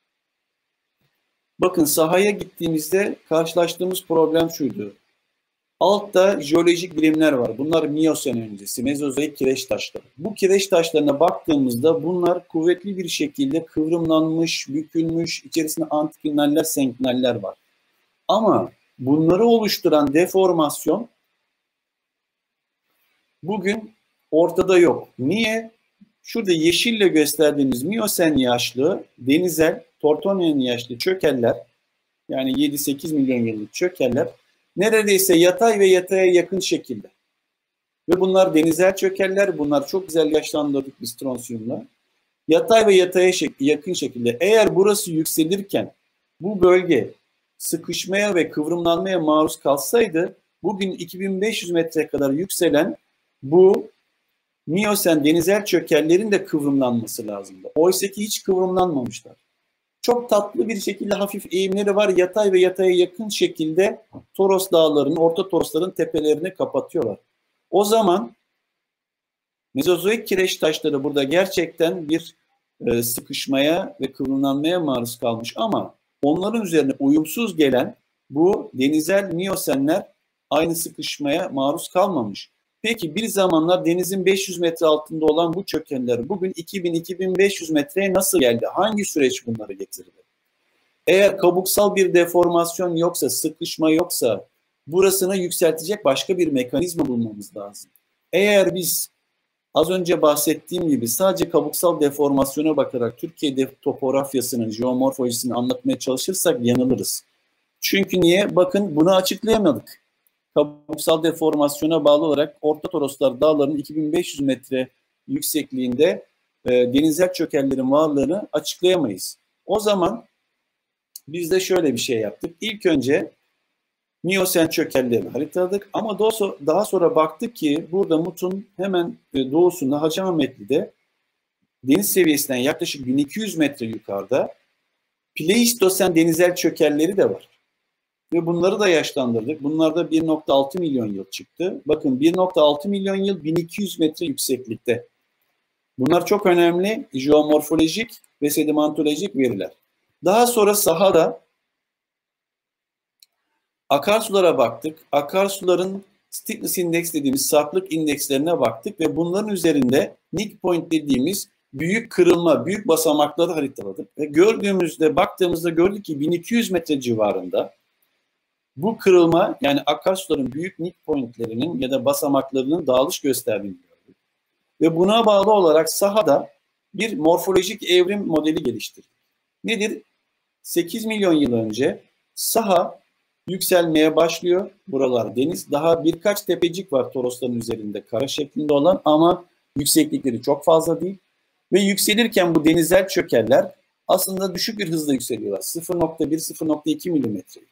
bakın sahaya gittiğimizde karşılaştığımız problem şuydu. Altta jeolojik birimler var. Bunlar Miyosen öncesi, Mezozoik kireç taşları. Bu kireç taşlarına baktığımızda bunlar kuvvetli bir şekilde kıvrımlanmış, bükülmüş, içerisinde antiklinaller, senklinaller var. Ama bunları oluşturan deformasyon bugün ortada yok. Niye? Şurada yeşille gösterdiğimiz Miyosen yaşlı, denizel, Tortonian yaşlı çökeller, yani yedi sekiz milyon yıllık çökeller, neredeyse yatay ve yataya yakın şekilde. Ve bunlar denizel çökeller, bunlar çok güzel yaşlandırdık biz stronsiyumla. Yatay ve yataya yakın şekilde. Eğer burası yükselirken bu bölge sıkışmaya ve kıvrımlanmaya maruz kalsaydı, bugün iki bin beş yüz metreye kadar yükselen bu Miyosen denizel çökellerin de kıvrımlanması lazımdı. Oysa ki hiç kıvrımlanmamışlar. Çok tatlı bir şekilde hafif eğimleri var. Yatay ve yataya yakın şekilde Toros dağlarının, Orta Torosların tepelerini kapatıyorlar. O zaman Mezozoik kireç taşları burada gerçekten bir e, sıkışmaya ve kıvrımlanmaya maruz kalmış ama onların üzerine uyumsuz gelen bu denizel miyosenler aynı sıkışmaya maruz kalmamış. Peki bir zamanlar denizin beş yüz metre altında olan bu çökeller bugün iki bin iki bin beş yüz metreye nasıl geldi? Hangi süreç bunları getirdi? Eğer kabuksal bir deformasyon yoksa, sıkışma yoksa burasını yükseltecek başka bir mekanizma bulmamız lazım. Eğer biz az önce bahsettiğim gibi sadece kabuksal deformasyona bakarak Türkiye topografyasının, jeomorfolojisini anlatmaya çalışırsak yanılırız. Çünkü niye? Bakın bunu açıklayamadık. Kabuksal deformasyona bağlı olarak Orta Toroslar Dağları'nın iki bin beş yüz metre yüksekliğinde e, denizel çökellerin varlığını açıklayamayız. O zaman biz de şöyle bir şey yaptık. İlk önce Miyosen çökellerini haritaladık ama daha sonra baktık ki burada Mut'un hemen doğusunda Hacıahmetli'de deniz seviyesinden yaklaşık bin iki yüz metre yukarıda Pleistosen denizel çökelleri de var. Ve bunları da yaşlandırdık. Bunlarda bir nokta altı milyon yıl çıktı. Bakın bir nokta altı milyon yıl bin iki yüz metre yükseklikte. Bunlar çok önemli jeomorfolojik ve sedimentolojik veriler. Daha sonra sahada akarsulara baktık. Akarsuların stiffness index dediğimiz sarklık indekslerine baktık ve bunların üzerinde nick point dediğimiz büyük kırılma, büyük basamakları haritaladık. Ve gördüğümüzde, baktığımızda gördük ki bin iki yüz metre civarında bu kırılma, yani akarsuların büyük nick pointlerinin ya da basamaklarının dağılış gösterdiğini gördük. Ve buna bağlı olarak sahada bir morfolojik evrim modeli geliştirdik. Nedir? sekiz milyon yıl önce saha yükselmeye başlıyor. Buralar deniz. Daha birkaç tepecik var Torosların üzerinde kara şeklinde olan ama yükseklikleri çok fazla değil. Ve yükselirken bu denizel çökeller aslında düşük bir hızla yükseliyorlar. sıfır nokta bir sıfır nokta iki milimetre.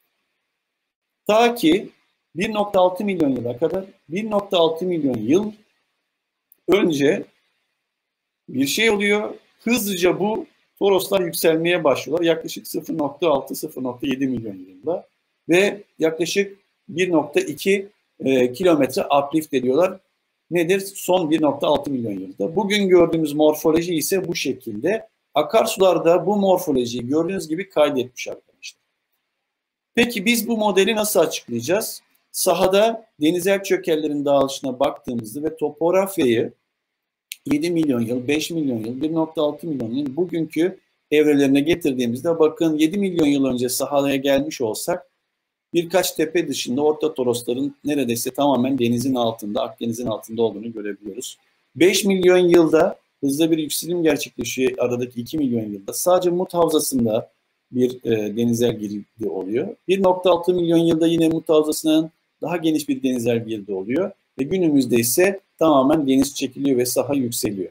Ta ki bir nokta altı milyon yıla kadar bir nokta altı milyon yıl önce bir şey oluyor. Hızlıca bu Toroslar yükselmeye başlıyorlar. Yaklaşık sıfır nokta altı sıfır nokta yedi milyon yılda ve yaklaşık bir nokta iki e, kilometre uplift ediyorlar. Nedir? Son bir nokta altı milyon yılda. Bugün gördüğümüz morfoloji ise bu şekilde. Akarsularda bu morfolojiyi gördüğünüz gibi kaydetmiş arkadaşlar. Peki biz bu modeli nasıl açıklayacağız? Sahada denizel çökellerin dağılışına baktığımızda ve topografyayı yedi milyon yıl, beş milyon yıl, bir nokta altı milyon yıl bugünkü evrelerine getirdiğimizde bakın yedi milyon yıl önce sahaya gelmiş olsak birkaç tepe dışında Orta Torosların neredeyse tamamen denizin altında, Akdeniz'in altında olduğunu görebiliyoruz. beş milyon yılda hızlı bir yükselim gerçekleşiyor aradaki iki milyon yılda. Sadece Mut Havzası'nda bir e, denizel girdi oluyor. bir nokta altı milyon yılda yine Mut Havzası'nın daha geniş bir denizel girdi oluyor. Ve günümüzde ise tamamen deniz çekiliyor ve saha yükseliyor.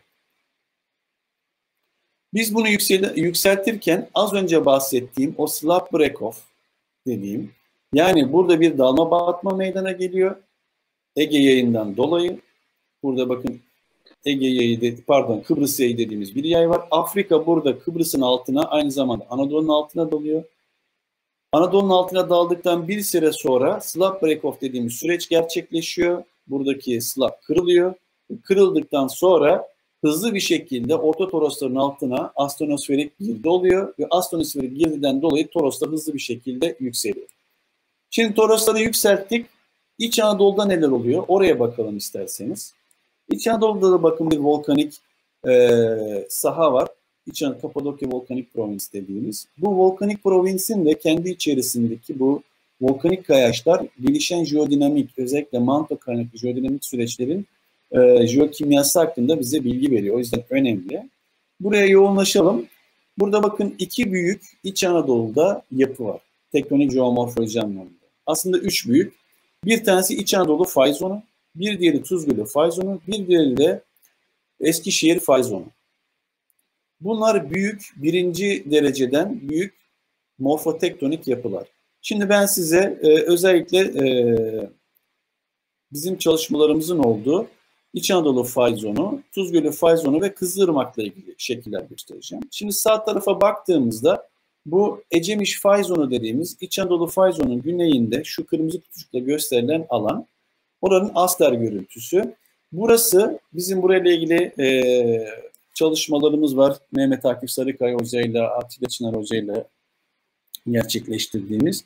Biz bunu yüksel yükseltirken az önce bahsettiğim o slab break-off dediğim, yani burada bir dalma batma meydana geliyor. Ege yayından dolayı. Burada bakın Ege yayı, pardon Kıbrıs yayı dediğimiz bir yay var. Afrika burada Kıbrıs'ın altına, aynı zamanda Anadolu'nun altına dalıyor. Anadolu'nun altına daldıktan bir süre sonra slab break-off dediğimiz süreç gerçekleşiyor. Buradaki slab kırılıyor. Kırıldıktan sonra hızlı bir şekilde Orta Torosların altına astronosferik girdi oluyor ve astronosferik girdiden dolayı Toroslar hızlı bir şekilde yükseliyor. Şimdi Torosları yükselttik. İç Anadolu'da neler oluyor? Oraya bakalım isterseniz. İç Anadolu'da da bakın bir volkanik e, saha var. İç Anadolu, Kapadokya Volkanik Provins dediğimiz. Bu volkanik provinsin de kendi içerisindeki bu volkanik kayaçlar gelişen jeodinamik, özellikle manto kaynaklı jeodinamik süreçlerin e, jeokimyası hakkında bize bilgi veriyor. O yüzden önemli. Buraya yoğunlaşalım. Burada bakın iki büyük İç Anadolu'da yapı var. Tektonik jeomorfoloji anlamında. Aslında üç büyük. Bir tanesi İç Anadolu fay zonu, bir diğeri Tuzgölü fay zonu, bir diğeri de Eskişehir fay zonu. Bunlar büyük, birinci dereceden büyük morfotektonik yapılar. Şimdi ben size e, özellikle e, bizim çalışmalarımızın olduğu İç Anadolu fay zonu, Tuzgölü fay zonu ve Kızılırmak'la ilgili şekiller göstereceğim. Şimdi sağ tarafa baktığımızda bu Ecemiş fay zonu dediğimiz İç Anadolu fay zonunun güneyinde şu kırmızı kutucukla gösterilen alan, oranın Aster görüntüsü. Burası bizim burayla ilgili e, çalışmalarımız var. Mehmet Akif Sarıkaya hocayla, Atilla Çınar hocayla gerçekleştirdiğimiz.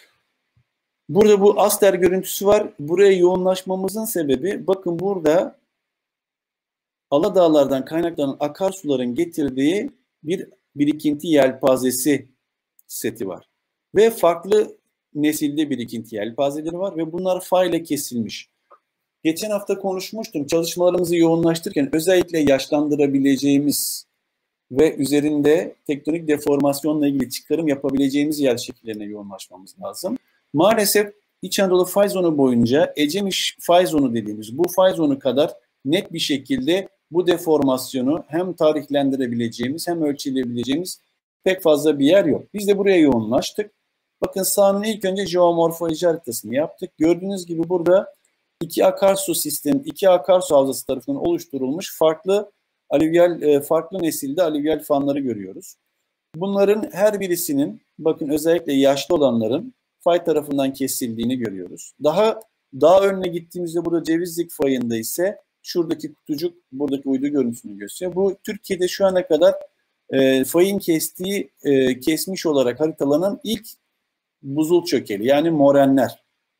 Burada bu aster görüntüsü var. Buraya yoğunlaşmamızın sebebi, bakın burada Aladağlardan kaynaklanan akarsuların getirdiği bir birikinti yelpazesi seti var. Ve farklı nesilde birikinti yelpazeleri var ve bunlar fay ile kesilmiş. Geçen hafta konuşmuştum. Çalışmalarımızı yoğunlaştırırken özellikle yaşlandırabileceğimiz ve üzerinde tektonik deformasyonla ilgili çıkarım yapabileceğimiz yer şekillerine yoğunlaşmamız lazım. Maalesef İç Anadolu fay zonu boyunca Ecemiş fay zonu dediğimiz bu fay zonu kadar net bir şekilde bu deformasyonu hem tarihlendirebileceğimiz hem ölçülebileceğimiz pek fazla bir yer yok. Biz de buraya yoğunlaştık. Bakın sahanın ilk önce jeomorfoloji haritasını yaptık. Gördüğünüz gibi burada iki akarsu sistemi, iki akarsu havzası tarafından oluşturulmuş farklı alüvyal, farklı nesilde alüvyal fanları görüyoruz. Bunların her birisinin, bakın özellikle yaşlı olanların fay tarafından kesildiğini görüyoruz. Daha daha önüne gittiğimizde burada Cevizlik fayında ise şuradaki kutucuk buradaki uydu görüntüsünü gösteriyor. Bu Türkiye'de şu ana kadar e, fayın kestiği, e, kesmiş olarak haritalanan ilk buzul çökeli, yani morenler.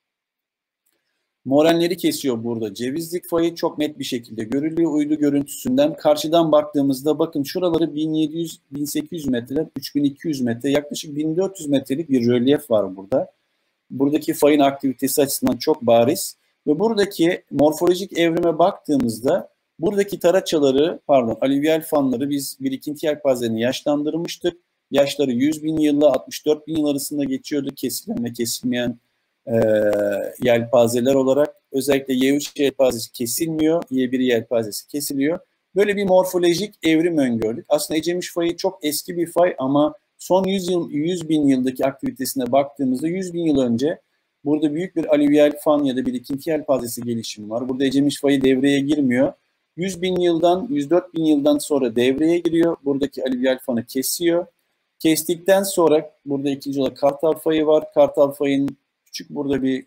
Morenleri kesiyor burada. Cevizlik fayı çok net bir şekilde görülüyor uydu görüntüsünden. Karşıdan baktığımızda bakın şuraları bin yedi yüz bin sekiz yüz metre, üç bin iki yüz metre, yaklaşık bin dört yüz metrelik bir rölyef var burada. Buradaki fayın aktivitesi açısından çok bariz. Ve buradaki morfolojik evrime baktığımızda buradaki taraçaları, pardon alüvyal fanları biz birikinti yelpazelerini yaşlandırmıştık. Yaşları yüz bin yılla altmış dört bin yıl arasında geçiyordu kesilen ve kesilmeyen e, yelpazeler olarak. Özellikle Y üç yelpazesi kesilmiyor, Y bir yelpazesi kesiliyor. Böyle bir morfolojik evrim öngördük. Aslında Ecemiş fayı çok eski bir fay ama son yüz, yıl, yüz bin yıldaki aktivitesine baktığımızda yüz bin yıl önce burada büyük bir alüvyal fan ya da birikinti yelpazesi gelişimi var. Burada Ecemiş fayı devreye girmiyor. yüz bin yıldan, yüz dört bin yıldan sonra devreye giriyor. Buradaki alüvyal fanı kesiyor. Kestikten sonra burada ikinci olarak Kartal fayı var. Kartal fayın küçük burada bir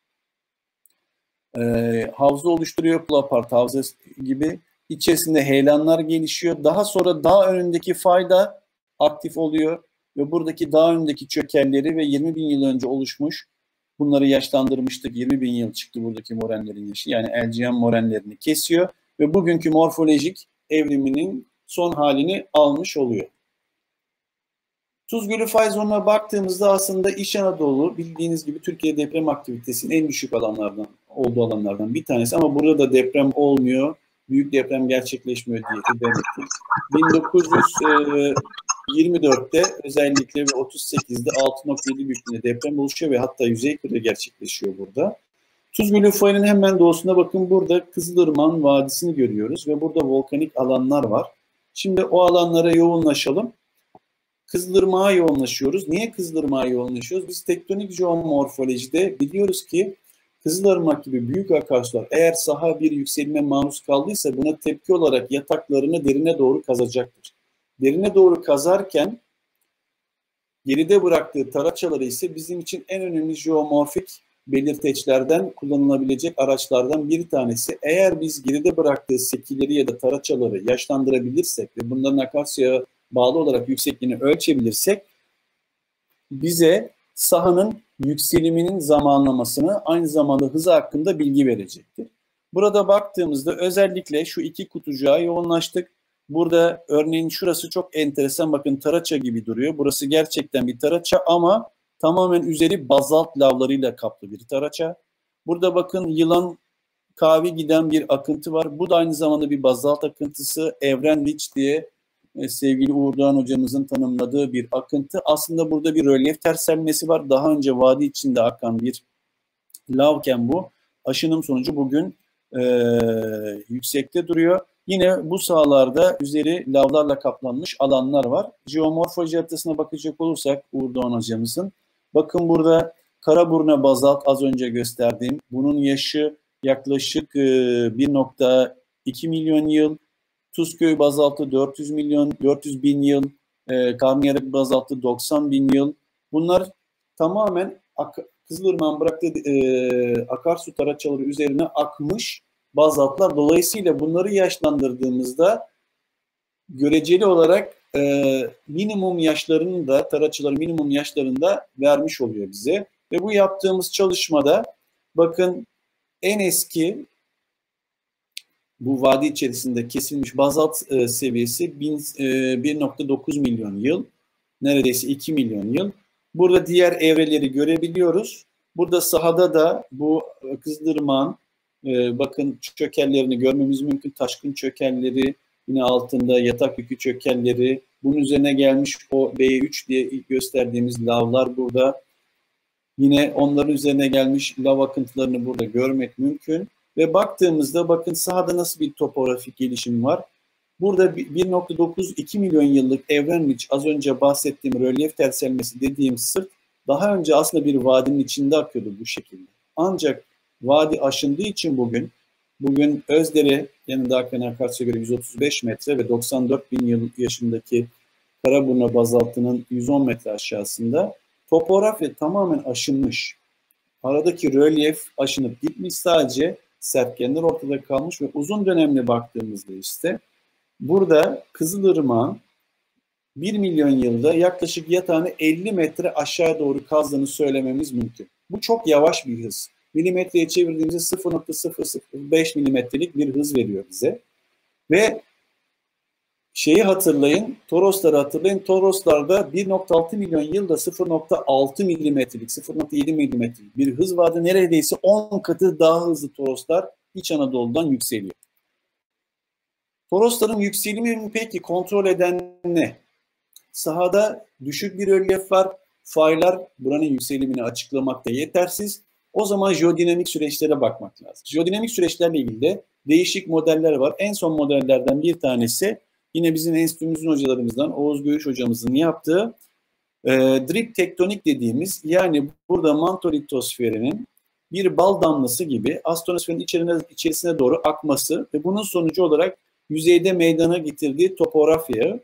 e, havza oluşturuyor. Plapart havzası gibi. İçerisinde heyelanlar gelişiyor. Daha sonra dağ önündeki fay da aktif oluyor. Ve buradaki dağ önündeki çökelleri ve yirmi bin yıl önce oluşmuş, bunları yaşlandırmıştık. yirmi bin yıl çıktı buradaki morenlerin yaşı. Yani Elciyan morenlerini kesiyor. Ve bugünkü morfolojik evriminin son halini almış oluyor. Tuzgölü fay zonuna baktığımızda aslında İç Anadolu bildiğiniz gibi Türkiye deprem aktivitesinin en düşük alanlardan olduğu alanlardan bir tanesi ama burada da deprem olmuyor. Büyük deprem gerçekleşmiyor diye belirttik. bin dokuz yüz yirmi dörtte özellikle ve otuz sekizde altı nokta yedi büyüklüğünde deprem oluşuyor ve hatta yüzey kırığı gerçekleşiyor burada. Tuzgölü fayının hemen doğusunda bakın burada Kızılırmak Vadisi'ni görüyoruz ve burada volkanik alanlar var. Şimdi o alanlara yoğunlaşalım. Kızılırmak'a yoğunlaşıyoruz. Niye Kızılırmak'a yoğunlaşıyoruz? Biz tektonik jeomorfolojide biliyoruz ki Kızılırmak gibi büyük akarsular eğer saha bir yükselime maruz kaldıysa buna tepki olarak yataklarını derine doğru kazacaktır. Derine doğru kazarken geride bıraktığı taraçaları ise bizim için en önemli jeomorfik belirteçlerden kullanılabilecek araçlardan bir tanesi. Eğer biz geride bıraktığı sekileri ya da taraçaları yaşlandırabilirsek ve bunların akarsuya bağlı olarak yüksekliğini ölçebilirsek bize sahanın yükseliminin zamanlamasını aynı zamanda hızı hakkında bilgi verecektir. Burada baktığımızda özellikle şu iki kutucuğa yoğunlaştık. Burada örneğin şurası çok enteresan, bakın taraça gibi duruyor. Burası gerçekten bir taraça ama tamamen üzeri bazalt lavlarıyla kaplı bir taraça. Burada bakın yılan kavi giden bir akıntı var. Bu da aynı zamanda bir bazalt akıntısı. Evren Liç diye sevgili Uğur Doğan hocamızın tanımladığı bir akıntı. Aslında burada bir rölyef terselmesi var. Daha önce vadi içinde akan bir lavken bu. Aşınım sonucu bugün e, yüksekte duruyor. Yine bu sahalarda üzeri lavlarla kaplanmış alanlar var. Jeomorfoloji haritasına bakacak olursak Uğur Doğan hocamızın, bakın burada Karaburna bazalt az önce gösterdiğim. Bunun yaşı yaklaşık e, bir nokta iki milyon yıl. Tuzköy bazaltı dört yüz milyon, dört yüz bin yıl, e, Karnıyarık bazaltı doksan bin yıl. Bunlar tamamen Kızılırmak'ın bıraktığı e, akarsu taraçaları üzerine akmış bazaltlar. Dolayısıyla bunları yaşlandırdığımızda göreceli olarak e, minimum yaşlarını da, taraççıların minimum yaşlarını da vermiş oluyor bize. Ve bu yaptığımız çalışmada bakın en eski bu vadi içerisinde kesilmiş bazalt e, seviyesi bir nokta dokuz milyon yıl, neredeyse iki milyon yıl. Burada diğer evreleri görebiliyoruz. Burada sahada da bu Kızılırmak'ın e, bakın çökellerini görmemiz mümkün. Taşkın çökelleri, yine altında yatak yükü çökelleri, bunun üzerine gelmiş o B üç diye gösterdiğimiz lavlar burada. Yine onların üzerine gelmiş lav akıntılarını burada görmek mümkün. Ve baktığımızda bakın sahada nasıl bir topografik gelişim var. Burada bir nokta dokuz iki milyon yıllık Evrenliç, az önce bahsettiğim rölyef terselmesi dediğim sırt daha önce aslında bir vadinin içinde akıyordu bu şekilde. Ancak vadi aşındığı için bugün, bugün Özdere yanında akan akarsuy'a göre yüz otuz beş metre ve doksan dört bin yıl yaşındaki Karaburna bazaltının yüz on metre aşağısında topografya tamamen aşınmış. Aradaki rölyef aşınıp gitmiş, sadece sertgenler ortada kalmış ve uzun dönemli baktığımızda işte burada Kızılırmak'ın bir milyon yılda yaklaşık yatağını elli metre aşağı doğru kazdığını söylememiz mümkün. Bu çok yavaş bir hız. Milimetreye çevirdiğimizde sıfır nokta sıfır sıfır beş milimetrelik bir hız veriyor bize. Ve şeyi hatırlayın, Torosları hatırlayın. Toroslarda bir nokta altı milyon yılda sıfır nokta altı milimetrelik, sıfır nokta yedi milimetrelik bir hız vardı. Neredeyse on katı daha hızlı Toroslar İç Anadolu'dan yükseliyor. Torosların yükselimini peki kontrol eden ne? Sahada düşük bir rölyef var. Faylar buranın yükselimini açıklamakta yetersiz. O zaman jeodinamik süreçlere bakmak lazım. Jeodinamik süreçlerle ilgili de değişik modeller var. En son modellerden bir tanesi yine bizim enstitümüzün hocalarımızdan Oğuz Göğüş hocamızın yaptığı e, drip tektonik dediğimiz, yani burada mantolitosferinin bir bal damlası gibi astronosferin içerisine, içerisine doğru akması ve bunun sonucu olarak yüzeyde meydana getirdiği topografya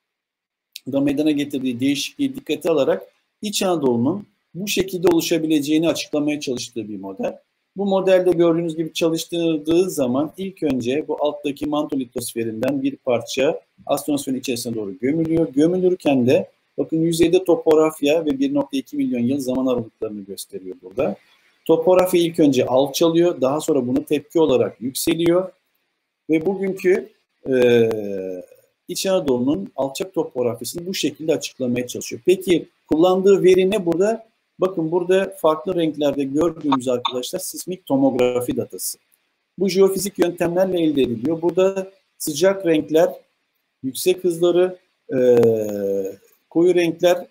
da meydana getirdiği değişikliği dikkate alarak İç Anadolu'nun bu şekilde oluşabileceğini açıklamaya çalıştığı bir model. Bu modelde gördüğünüz gibi çalıştırdığı zaman ilk önce bu alttaki mantolitosferinden bir parça astronosferin içerisine doğru gömülüyor. Gömülürken de bakın yüzeyde topografya ve bir nokta iki milyon yıl zaman aralıklarını gösteriyor burada. Topografya ilk önce alçalıyor, daha sonra bunu tepki olarak yükseliyor ve bugünkü e, İç Anadolu'nun alçak topografyasını bu şekilde açıklamaya çalışıyor. Peki kullandığı veri ne burada? Bakın burada farklı renklerde gördüğümüz arkadaşlar sismik tomografi datası. Bu jeofizik yöntemlerle elde ediliyor. Burada sıcak renkler, yüksek hızları, e, koyu renkler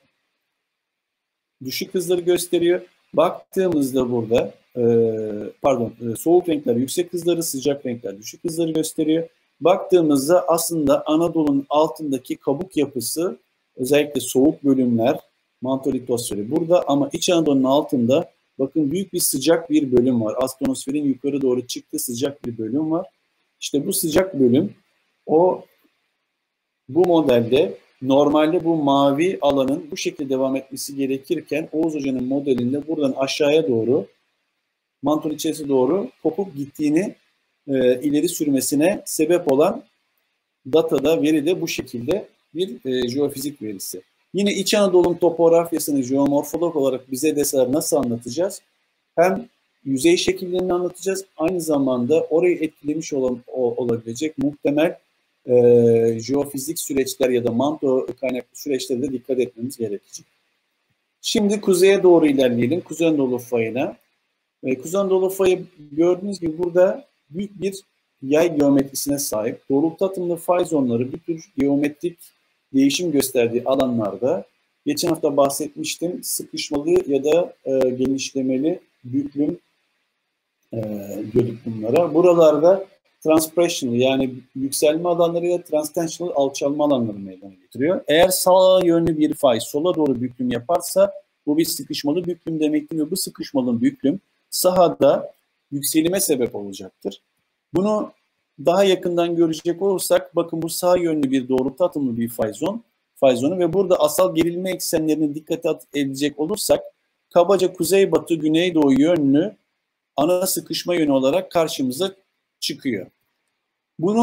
düşük hızları gösteriyor. Baktığımızda burada e, pardon e, soğuk renkler yüksek hızları, sıcak renkler düşük hızları gösteriyor. Baktığımızda aslında Anadolu'nun altındaki kabuk yapısı, özellikle soğuk bölümler, mantolitosferi burada, ama İç Anadolu'nun altında bakın büyük bir sıcak bir bölüm var. Astronosferin yukarı doğru çıktığı sıcak bir bölüm var. İşte bu sıcak bölüm o bu modelde normalde bu mavi alanın bu şekilde devam etmesi gerekirken Oğuz Hoca'nın modelinde buradan aşağıya doğru mantonun içerisine doğru kopup gittiğini e, ileri sürmesine sebep olan datada, veride bu şekilde bir e, jeofizik verisi. Yine İç Anadolu'nun topografyasını jeomorfolog olarak bize deseler nasıl anlatacağız? Hem yüzey şekillerini anlatacağız, aynı zamanda orayı etkilemiş olan o, olabilecek muhtemel e, jeofizik süreçler ya da manto kaynaklı süreçlere de dikkat etmemiz gerekecek. Şimdi kuzeye doğru ilerleyelim. Kuzey Anadolu fayına. E, Kuzey Anadolu fayı gördüğünüz gibi burada büyük bir yay geometrisine sahip. Doğrultu atımlı fay zonları bir tür geometrik değişim gösterdiği alanlarda, geçen hafta bahsetmiştim, sıkışmalı ya da e, genişlemeli büklüm e, diyorduk bunlara. Buralarda transpressional, yani yükselme alanları ya transtensional alçalma alanları meydana getiriyor. Eğer sağa yönlü bir fay sola doğru büklüm yaparsa bu bir sıkışmalı büklüm demektir ve bu sıkışmalı büklüm sahada yükselime sebep olacaktır. Bunu daha yakından görecek olursak bakın bu sağ yönlü bir doğrultu atımlı bir fay zon, fay zonu ve burada asal gerilme eksenlerini dikkate edecek olursak kabaca kuzeybatı güneydoğu yönlü ana sıkışma yönü olarak karşımıza çıkıyor. Bunu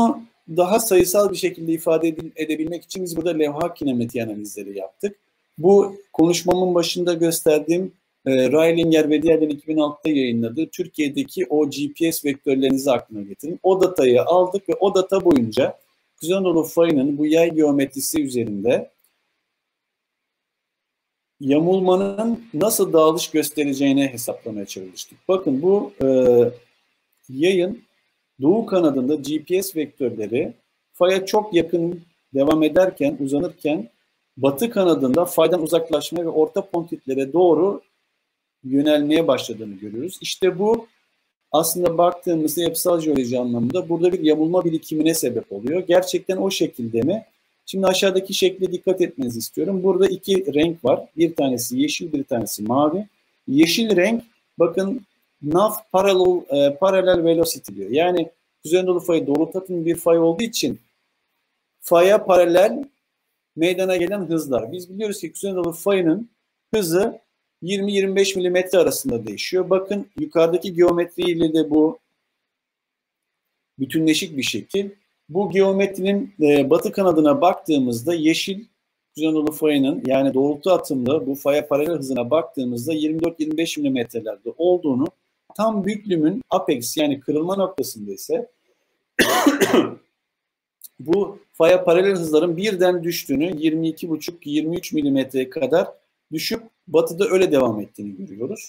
daha sayısal bir şekilde ifade edebilmek için biz burada levha kinematiği analizleri yaptık. Bu konuşmamın başında gösterdiğim e, Reilinger ve diğerleri iki bin altıda yayınladığı Türkiye'deki o G P S vektörlerinizi aklına getirin. O datayı aldık ve o data boyunca Kuzey Anadolu fayının bu yay geometrisi üzerinde yamulmanın nasıl dağılış göstereceğini hesaplamaya çalıştık. Bakın bu e, yayın doğu kanadında G P S vektörleri faya çok yakın devam ederken, uzanırken batı kanadında faydan uzaklaşmaya ve orta pontitlere doğru yönelmeye başladığını görüyoruz. İşte bu aslında baktığımızda yapısal jeoloji anlamında burada bir yamulma birikimine sebep oluyor. Gerçekten o şekilde mi? Şimdi aşağıdaki şekle dikkat etmenizi istiyorum. Burada iki renk var. Bir tanesi yeşil, bir tanesi mavi. Yeşil renk, bakın Nav parallel, e, parallel velocity diyor. Yani Kuzey Anadolu fayı doğrultatın bir fay olduğu için faya paralel meydana gelen hızlar. Biz biliyoruz ki Kuzey Anadolu fayının hızı yirmi yirmi beş milimetre arasında değişiyor. Bakın yukarıdaki geometriyle de bu bütünleşik bir şekil. Bu geometrinin e, batı kanadına baktığımızda yeşil Kuzey Anadolu fayının yani doğrultu atımlı bu faya paralel hızına baktığımızda yirmi dört yirmi beş milimetrelerde olduğunu, tam büklümün apex yani kırılma noktasında ise bu faya paralel hızların birden düştüğünü, yirmi iki buçuk yirmi üç milimetreye kadar düşüp batıda öyle devam ettiğini görüyoruz.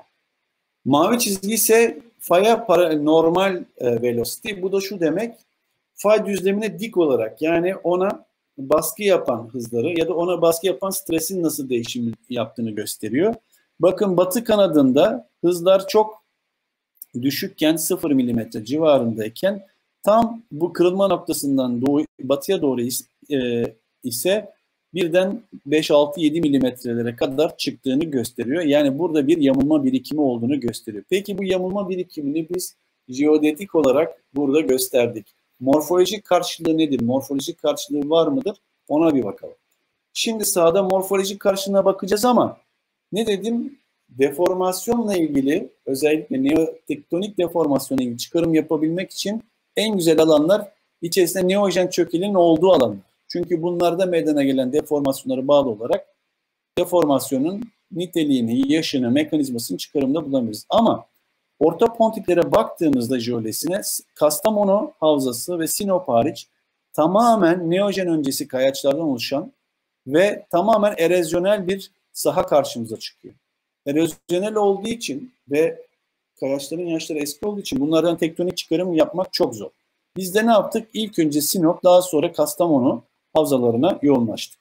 Mavi çizgi ise faya normal e, velocity. Bu da şu demek, fay düzlemine dik olarak yani ona baskı yapan hızları ya da ona baskı yapan stresin nasıl değişim yaptığını gösteriyor. Bakın batı kanadında hızlar çok düşükken sıfır milimetre civarındayken tam bu kırılma noktasından doğu, batıya doğru is, e, ise birden beş altı yedi milimetrelere kadar çıktığını gösteriyor. Yani burada bir yamulma birikimi olduğunu gösteriyor. Peki bu yamulma birikimini biz jeodetik olarak burada gösterdik. Morfolojik karşılığı nedir? Morfolojik karşılığı var mıdır? Ona bir bakalım. Şimdi sağda morfolojik karşılığına bakacağız ama ne dedim? Deformasyonla ilgili, özellikle neotektonik deformasyonla ilgili çıkarım yapabilmek için en güzel alanlar içerisinde neojen çökelinin olduğu alanlar. Çünkü bunlarda meydana gelen deformasyonlara bağlı olarak deformasyonun niteliğini, yaşını, mekanizmasını çıkarımda bulabiliriz. Ama orta pontiklere baktığımızda jeolojisine Kastamonu Havzası ve Sinop hariç tamamen neojen öncesi kayaçlardan oluşan ve tamamen erozyonel bir saha karşımıza çıkıyor. Erozyonel olduğu için ve kayaçların yaşları eski olduğu için bunlardan tektonik çıkarım yapmak çok zor. Biz de ne yaptık? İlk önce Sinop, daha sonra Kastamonu havzalarına yoğunlaştık.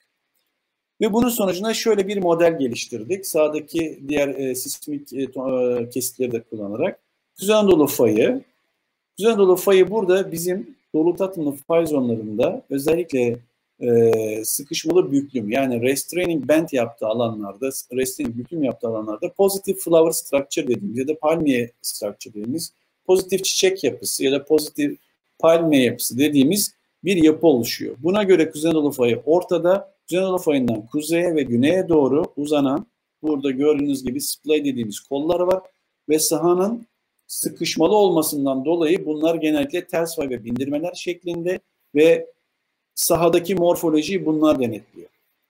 Ve bunun sonucunda şöyle bir model geliştirdik. Sağdaki diğer e, sismik e, kesitleri de kullanarak. Kuzey Anadolu fayı. Kuzey Anadolu fayı burada bizim doğrultu atımlı fay zonlarında özellikle e, sıkışmalı büklüm yani restraining band yaptığı alanlarda, restraining büklüm yaptığı alanlarda pozitif flower structure dediğimiz ya da palmiye structure dediğimiz pozitif çiçek yapısı ya da pozitif palmiye yapısı dediğimiz bir yapı oluşuyor. Buna göre Kuzey Anadolu fayı ortada, Kuzey Anadolu fayından kuzeye ve güneye doğru uzanan, burada gördüğünüz gibi splay dediğimiz kollar var ve sahanın sıkışmalı olmasından dolayı bunlar genellikle ters fay ve bindirmeler şeklinde ve sahadaki morfolojiyi bunlar denetliyor.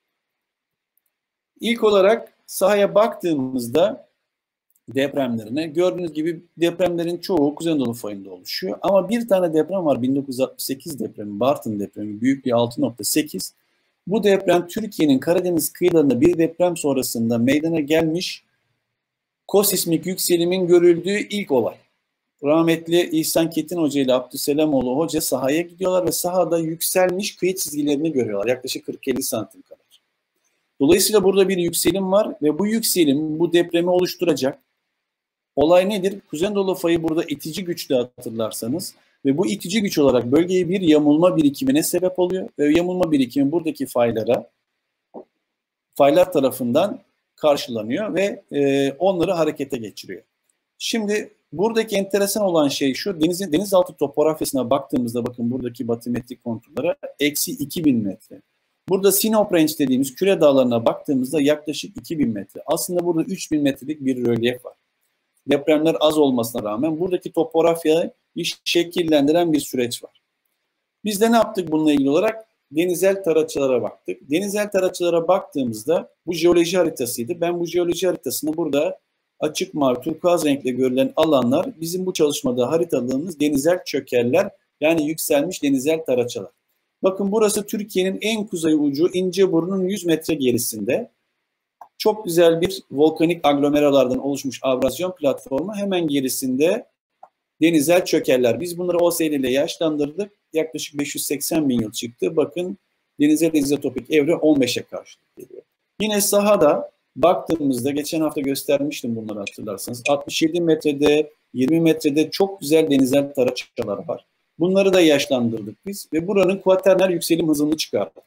İlk olarak sahaya baktığımızda depremlerine, gördüğünüz gibi depremlerin çoğu Kuzey Anadolu fayında oluşuyor. Ama bir tane deprem var, bin dokuz yüz altmış sekiz depremi, Bartın depremi, büyüklüğü altı nokta sekiz. Bu deprem Türkiye'nin Karadeniz kıyılarında bir deprem sonrasında meydana gelmiş kosismik yükselimin görüldüğü ilk olay. Rahmetli İhsan Ketin Hoca ile Abdüselamoğlu Hoca sahaya gidiyorlar ve sahada yükselmiş kıyı çizgilerini görüyorlar. Yaklaşık kırk elli santim kadar. Dolayısıyla burada bir yükselim var ve bu yükselim bu depremi oluşturacak. Olay nedir? Kuzey Anadolu fayı burada itici güçle hatırlarsanız ve bu itici güç olarak bölgeye bir yamulma birikimine sebep oluyor ve yamulma birikimi buradaki faylara, faylar tarafından karşılanıyor ve e, onları harekete geçiriyor. Şimdi buradaki enteresan olan şey şu, denizin, denizaltı topografyasına baktığımızda bakın buradaki batimetrik konturlara eksi iki bin metre. Burada Sinop Range dediğimiz küre dağlarına baktığımızda yaklaşık iki bin metre. Aslında burada üç bin metrelik bir rölyef var. Depremler az olmasına rağmen buradaki topografyayı şekillendiren bir süreç var. Biz de ne yaptık bununla ilgili olarak? Denizel taraçalara baktık. Denizel taraçalara baktığımızda bu jeoloji haritasıydı. Ben bu jeoloji haritasını burada açık mavi, turkuaz renkle görülen alanlar bizim bu çalışmada haritalığımız denizel çökerler. Yani yükselmiş denizel taraçalar. Bakın burası Türkiye'nin en kuzey ucu İnceburnu'nun yüz metre gerisinde. Çok güzel bir volkanik aglomeralardan oluşmuş abrasyon platformu. Hemen gerisinde denizel çökerler. Biz bunları O S L ile yaşlandırdık. Yaklaşık beş yüz seksen bin yıl çıktı. Bakın denizel izotopik evre on beşe karşılık geliyor. Yine sahada baktığımızda geçen hafta göstermiştim bunları hatırlarsanız. altmış yedi metrede, yirmi metrede çok güzel denizel taraçalar var. Bunları da yaşlandırdık biz ve buranın kuaterner yükselim hızını çıkardık.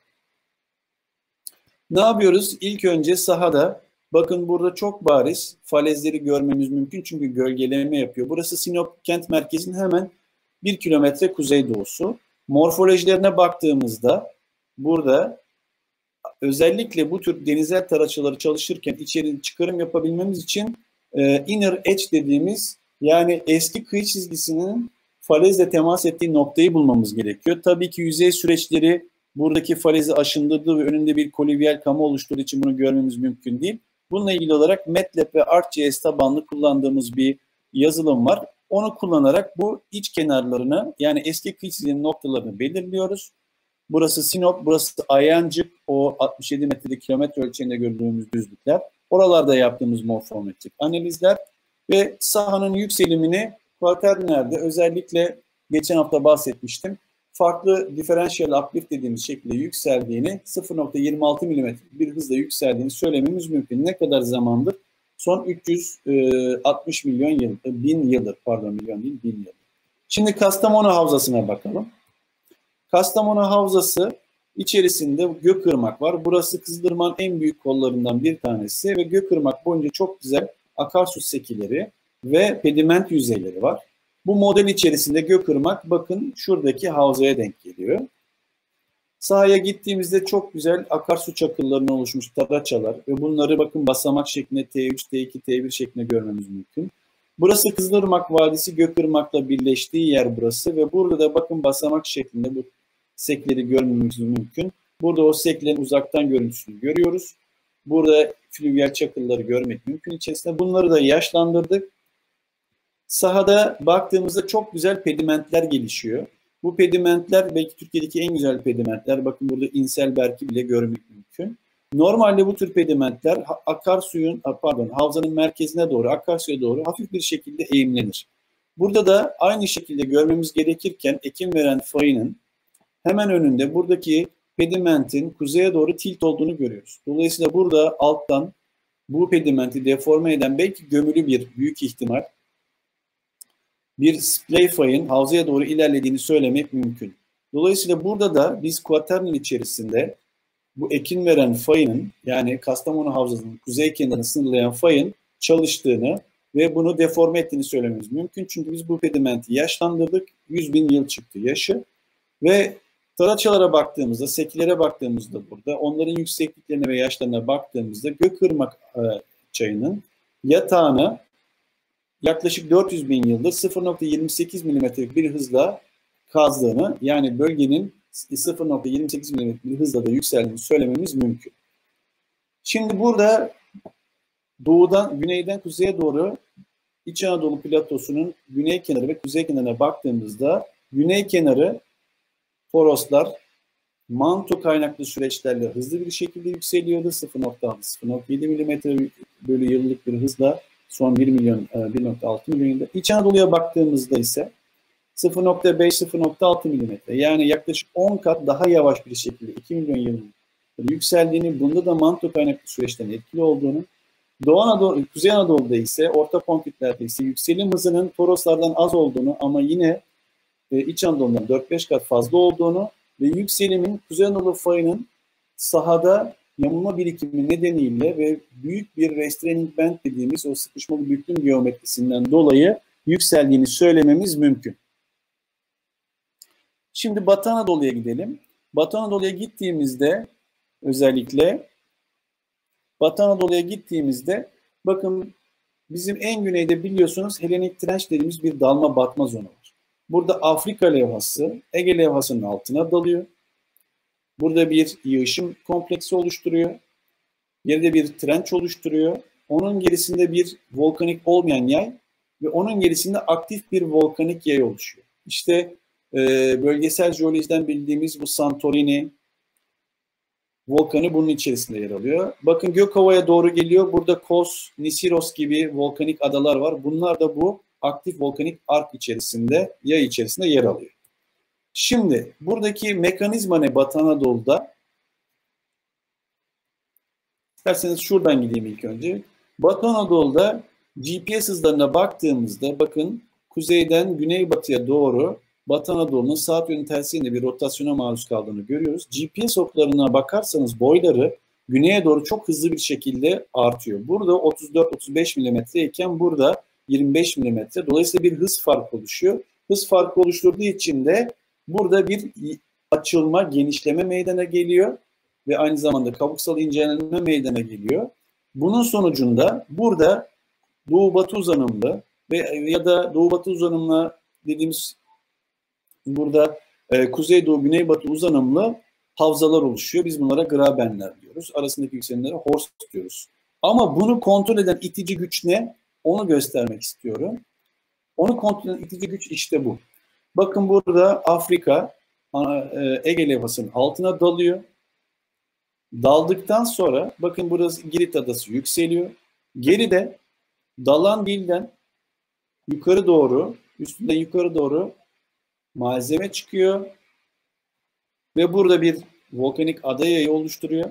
Ne yapıyoruz? İlk önce sahada bakın burada çok bariz falezleri görmemiz mümkün çünkü gölgeleme yapıyor. Burası Sinop kent merkezinin hemen bir kilometre kuzeydoğusu. Morfolojilerine baktığımızda burada özellikle bu tür denizel taraçaları çalışırken içeri çıkarım yapabilmemiz için e, inner edge dediğimiz yani eski kıyı çizgisinin falezle temas ettiği noktayı bulmamız gerekiyor. Tabii ki yüzey süreçleri buradaki falezi aşındırdığı ve önünde bir kolivyal kama oluşturduğu için bunu görmemiz mümkün değil. Bununla ilgili olarak MATLAB ve ArcGIS tabanlı kullandığımız bir yazılım var. Onu kullanarak bu iç kenarlarını yani eski kıyı çizginin noktalarını belirliyoruz. Burası Sinop, burası Ayancık, o altmış yedi metrede kilometre ölçeğinde gördüğümüz düzlükler. Oralarda yaptığımız morfometrik analizler ve sahanın yükselimini kuaternerde özellikle geçen hafta bahsetmiştim. Farklı differential uplift dediğimiz şekilde yükseldiğini, sıfır nokta yirmi altı milimetre bir hızla yükseldiğini söylememiz mümkün. Ne kadar zamandır? Son üç yüz altmış milyon yıl, bin yıldır, pardon milyon değil, bin yıldır. Şimdi Kastamonu Havzası'na bakalım. Kastamonu Havzası içerisinde Gökırmak var. Burası Kızılırmak'ın en büyük kollarından bir tanesi ve Gökırmak boyunca çok güzel akarsu sekileri ve pediment yüzeyleri var. Bu model içerisinde Gökırmak bakın şuradaki havzaya denk geliyor. Sahaya gittiğimizde çok güzel akarsu çakıllarına oluşmuş taraçalar ve bunları bakın basamak şeklinde T üç, T iki, T bir şeklinde görmemiz mümkün. Burası Kızılırmak Vadisi Gökırmak'la birleştiği yer burası ve burada da bakın basamak şeklinde bu sekleri görmemiz mümkün. Burada o seklerin uzaktan görüntüsünü görüyoruz. Burada flüvyal çakılları görmek mümkün içerisinde. Bunları da yaşlandırdık. Sahada baktığımızda çok güzel pedimentler gelişiyor. Bu pedimentler belki Türkiye'deki en güzel pedimentler. Bakın burada Inselberg'i bile görmek mümkün. Normalde bu tür pedimentler akarsuyun, pardon, havzanın merkezine doğru, akarsuya doğru hafif bir şekilde eğimlenir. Burada da aynı şekilde görmemiz gerekirken ekim veren fayının hemen önünde buradaki pedimentin kuzeye doğru tilt olduğunu görüyoruz. Dolayısıyla burada alttan bu pedimenti deforme eden belki gömülü bir büyük ihtimal bir splay fayın havzaya doğru ilerlediğini söylemek mümkün. Dolayısıyla burada da biz kuaternal içerisinde bu ekin veren fayın yani Kastamonu Havzası'nın kuzey kenarını sınırlayan fayın çalıştığını ve bunu deforme ettiğini söylememiz mümkün. Çünkü biz bu pedimenti yaşlandırdık. yüz bin yıl çıktı yaşı. Ve taraçalara baktığımızda, sekilere baktığımızda burada onların yüksekliklerine ve yaşlarına baktığımızda Gökırmak e, çayının yatağına yaklaşık dört yüz bin yıldır sıfır nokta yirmi sekiz milimetrelik bir hızla kazdığını yani bölgenin sıfır nokta yirmi sekiz milimetrelik bir hızla da yükseldiğini söylememiz mümkün. Şimdi burada doğudan, güneyden kuzeye doğru İç Anadolu platosunun güney kenarı ve kuzey kenarına baktığımızda güney kenarı toroslar manto kaynaklı süreçlerle hızlı bir şekilde yükseliyordu. sıfır nokta altı sıfır nokta yedi milimetre bölü yıllık bir hızla son bir milyon bir nokta altı milyon yılda. İç Anadolu'ya baktığımızda ise sıfır nokta beş sıfır nokta altı milimetre yani yaklaşık on kat daha yavaş bir şekilde iki milyon yılın yükseldiğini, bunda da manto kaynaklı süreçlerin etkili olduğunu, Doğu Anadolu, Kuzey Anadolu'da ise orta pontiklerde ise yükselim hızının toroslardan az olduğunu ama yine e, İç Anadolu'dan dört beş kat fazla olduğunu ve yükselimin Kuzey Anadolu fayının sahada yamulma birikimi nedeniyle ve büyük bir restraining band dediğimiz o sıkışmalı büklüm geometrisinden dolayı yükseldiğini söylememiz mümkün. Şimdi Batı Anadolu'ya gidelim. Batı Anadolu'ya gittiğimizde özellikle Batı Anadolu'ya gittiğimizde bakın bizim en güneyde biliyorsunuz Helenik Trenç dediğimiz bir dalma batma zonu var. Burada Afrika levhası Ege levhasının altına dalıyor. Burada bir yığışım kompleksi oluşturuyor. Geride bir trenç oluşturuyor. Onun gerisinde bir volkanik olmayan yay ve onun gerisinde aktif bir volkanik yay oluşuyor. İşte e, bölgesel jeolojiden bildiğimiz bu Santorini volkanı bunun içerisinde yer alıyor. Bakın Gökova'ya doğru geliyor. Burada Kos, Nisiros gibi volkanik adalar var. Bunlar da bu aktif volkanik ark içerisinde, yay içerisinde yer alıyor. Şimdi buradaki mekanizma ne Batı Anadolu'da? İsterseniz şuradan gideyim ilk önce. Batı Anadolu'da G P S hızlarına baktığımızda bakın kuzeyden güneybatıya doğru Batı Anadolu'nun saat yönü tersinde bir rotasyona maruz kaldığını görüyoruz. G P S oklarına bakarsanız boyları güneye doğru çok hızlı bir şekilde artıyor. Burada otuz dört otuz beş milimetre iken burada yirmi beş milimetre. Dolayısıyla bir hız farkı oluşuyor. Hız farkı oluşturduğu için de burada bir açılma, genişleme meydana geliyor ve aynı zamanda kabuksal incelme meydana geliyor. Bunun sonucunda burada doğu-batı uzanımlı ve ya da doğu-batı uzanımlı dediğimiz burada e, kuzey-doğu-güneybatı uzanımlı havzalar oluşuyor. Biz bunlara grabenler diyoruz. Arasındaki yükselimlere horst diyoruz. Ama bunu kontrol eden itici güç ne? Onu göstermek istiyorum. Onu kontrol eden itici güç işte bu. Bakın burada Afrika Ege levhasının altına dalıyor. Daldıktan sonra bakın burası Girit Adası yükseliyor. Geride dalan dilden yukarı doğru, üstünden yukarı doğru malzeme çıkıyor. Ve burada bir volkanik ada yayı oluşturuyor.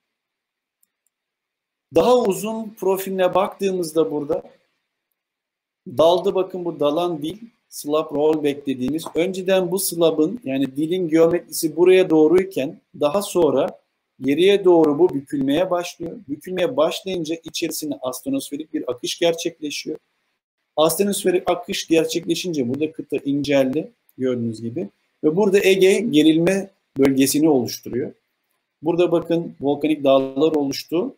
Daha uzun profiline baktığımızda burada daldı bakın bu dalan dil, slab rollback dediğimiz. Önceden bu slabın yani dilin geometrisi buraya doğruyken daha sonra geriye doğru bu bükülmeye başlıyor. Bükülmeye başlayınca içerisinde astenosferik bir akış gerçekleşiyor. Astenosferik akış gerçekleşince burada kıta inceldi gördüğünüz gibi. Ve burada Ege gerilme bölgesini oluşturuyor. Burada bakın volkanik dağlar oluştu.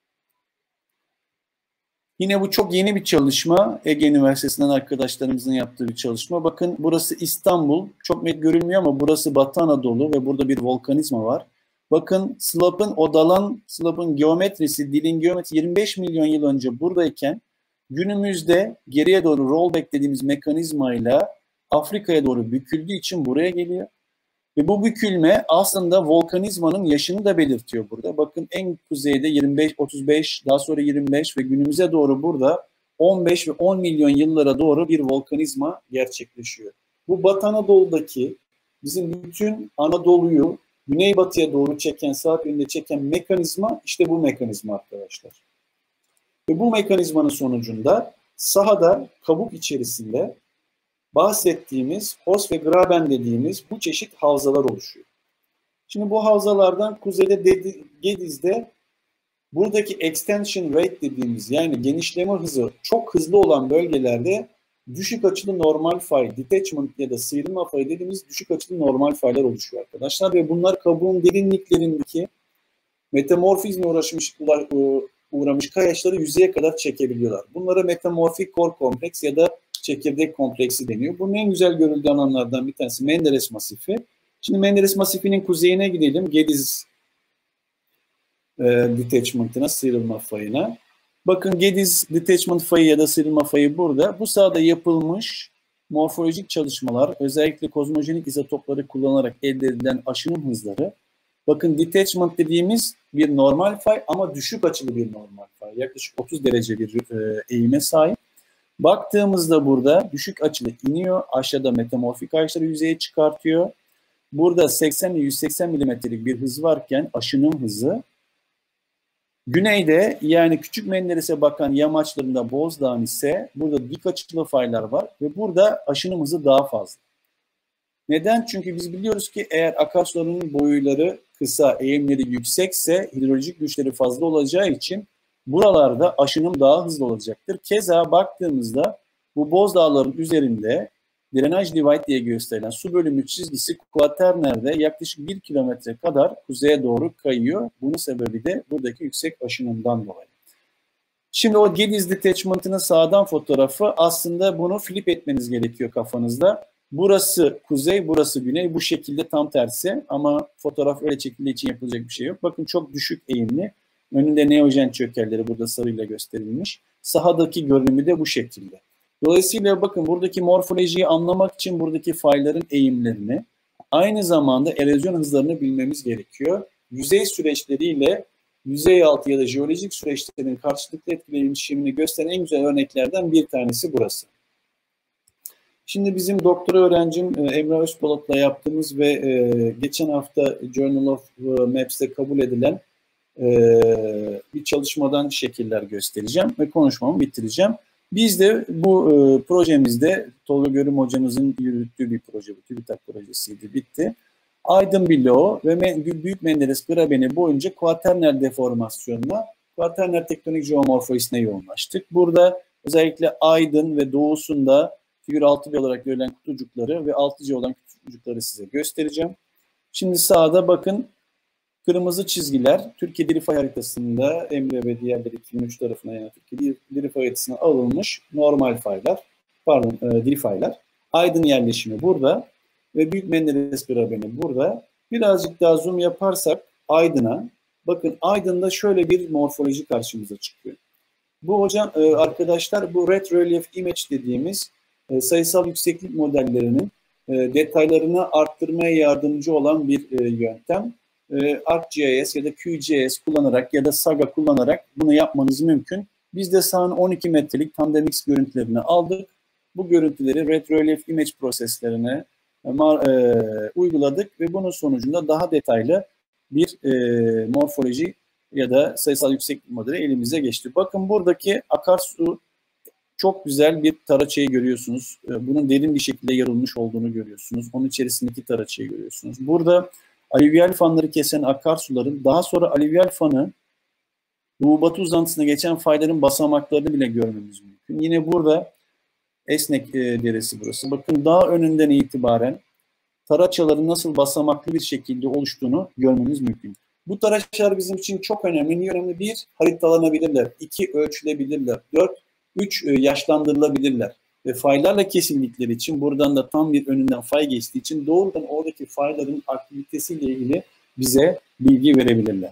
Yine bu çok yeni bir çalışma. Ege Üniversitesi'nden arkadaşlarımızın yaptığı bir çalışma. Bakın burası İstanbul. Çok net görülmüyor ama burası Batı Anadolu ve burada bir volkanizma var. Bakın slabın, o dalan slabın geometrisi, dilin geometrisi yirmi beş milyon yıl önce buradayken günümüzde geriye doğru rollback dediğimiz mekanizmayla Afrika'ya doğru büküldüğü için buraya geliyor. Ve bu bükülme aslında volkanizmanın yaşını da belirtiyor burada. Bakın en kuzeyde yirmi beş otuz beş, daha sonra yirmi beş ve günümüze doğru burada on beş ve on milyon yıllara doğru bir volkanizma gerçekleşiyor. Bu Batı Anadolu'daki bizim bütün Anadolu'yu güneybatıya doğru çeken, saat yönünde çeken mekanizma işte bu mekanizma arkadaşlar. Ve bu mekanizmanın sonucunda sahada kabuk içerisinde bahsettiğimiz Hors ve Graben dediğimiz bu çeşit havzalar oluşuyor. Şimdi bu havzalardan kuzeyde Gediz'de buradaki extension rate dediğimiz yani genişleme hızı çok hızlı olan bölgelerde düşük açılı normal fay, detachment ya da sıyrılma fayı dediğimiz düşük açılı normal faylar oluşuyor arkadaşlar. Ve bunlar kabuğun derinliklerindeki metamorfizme uğraşmış, uğramış kayaçları yüzeye kadar çekebiliyorlar. Bunlara metamorfik core kompleks ya da çekirdek kompleksi deniyor. Bunun en güzel görüldüğü alanlardan bir tanesi Menderes Masifi. Şimdi Menderes Masifi'nin kuzeyine gidelim. Gediz e, detachment'ına, sıyrılma fayına. Bakın Gediz detachment fayı ya da sıyrılma fayı burada. Bu sahada yapılmış morfolojik çalışmalar, özellikle kozmojenik izotopları kullanarak elde edilen aşınım hızları. Bakın detachment dediğimiz bir normal fay ama düşük açılı bir normal fay. Yaklaşık otuz derece bir e, eğime sahip. Baktığımızda burada düşük açılı iniyor. Aşağıda metamorfik ayışları yüzeye çıkartıyor. Burada seksen ile yüz seksen milimetrelik bir hız varken aşınım hızı. Güneyde yani Küçük Menderes'e bakan yamaçlarında Bozdağ ise burada dik açılı faylar var ve burada aşınım hızı daha fazla. Neden? Çünkü biz biliyoruz ki eğer akarsuların boyları kısa, eğimleri yüksekse hidrolojik güçleri fazla olacağı için buralarda aşınım daha hızlı olacaktır. Keza baktığımızda bu Bozdağların üzerinde drenaj divide diye gösterilen su bölümü çizgisi kuaternerde yaklaşık bir kilometre kadar kuzeye doğru kayıyor. Bunun sebebi de buradaki yüksek aşınımdan dolayı. Şimdi o Gediz detachment'ının sağdan fotoğrafı aslında bunu flip etmeniz gerekiyor kafanızda. Burası kuzey, burası güney. Bu şekilde tam tersi ama fotoğraf öyle çekildiği için yapılacak bir şey yok. Bakın çok düşük eğimli. Önünde neojen çökelleri burada sarıyla gösterilmiş. Sahadaki görünümü de bu şekilde. Dolayısıyla bakın buradaki morfolojiyi anlamak için buradaki fayların eğimlerini, aynı zamanda erozyon hızlarını bilmemiz gerekiyor. Yüzey süreçleriyle yüzey altı ya da jeolojik süreçlerin karşılıklı etkileşimini gösteren en güzel örneklerden bir tanesi burası. Şimdi bizim doktora öğrencim Emrah Özpolat'la yaptığımız ve e, geçen hafta Journal of Maps'te kabul edilen e, bir çalışmadan şekiller göstereceğim ve konuşmamı bitireceğim. Biz de bu e, projemizde Tolga Görüm hocamızın yürüttüğü bir proje, bu TÜBİTAK projesiydi, bitti. Aydın Bloğu ve Büyük Menderes Grabeni boyunca kuaterner deformasyonuna, kuaterner tektonik jeomorfolojisine yoğunlaştık. Burada özellikle Aydın ve doğusunda figür altı B olarak görülen kutucukları ve altı C olan kutucukları size göstereceğim. Şimdi sağda bakın kırmızı çizgiler Türkiye Dili Fay haritasında Emre ve diğerleri iki bin üç tarafından yani Türkiye Dili Fay haritasına alınmış normal faylar, pardon e, dili faylar. Aydın yerleşimi burada ve Büyük Menderes Grabeni burada. Birazcık daha zoom yaparsak Aydın'a, bakın Aydın'da şöyle bir morfoloji karşımıza çıkıyor. Bu hocam e, arkadaşlar bu red relief image dediğimiz e, sayısal yükseklik modellerinin e, detaylarını arttırmaya yardımcı olan bir e, yöntem. E, ArcGIS ya da Q G I S kullanarak ya da Saga kullanarak bunu yapmanız mümkün. Biz de sahanın on iki metrelik tandem X görüntülerini aldık. Bu görüntüleri red relief image proseslerine e, e, uyguladık ve bunun sonucunda daha detaylı bir e, morfoloji ya da sayısal yükseklik modeli elimize geçti. Bakın buradaki akarsu çok güzel bir taraçayı görüyorsunuz. Bunun derin bir şekilde yarılmış olduğunu görüyorsunuz. Onun içerisindeki taraçayı görüyorsunuz. Burada alüvyal fanları kesen akarsuların daha sonra alüvyal fanı doğu batı uzantısına geçen fayların basamaklarını bile görmemiz mümkün. Yine burada Esnek e, deresi burası. Bakın daha önünden itibaren taraçaların nasıl basamaklı bir şekilde oluştuğunu görmemiz mümkün. Bu taraçalar bizim için çok önemli. Niye önemli? Bir, haritalanabilirler. İki, ölçülebilirler. Dört, üç, yaşlandırılabilirler. Ve faylarla kesildikleri için buradan da tam bir önünden fay geçtiği için doğrudan oradaki fayların aktivitesiyle ilgili bize bilgi verebilirler.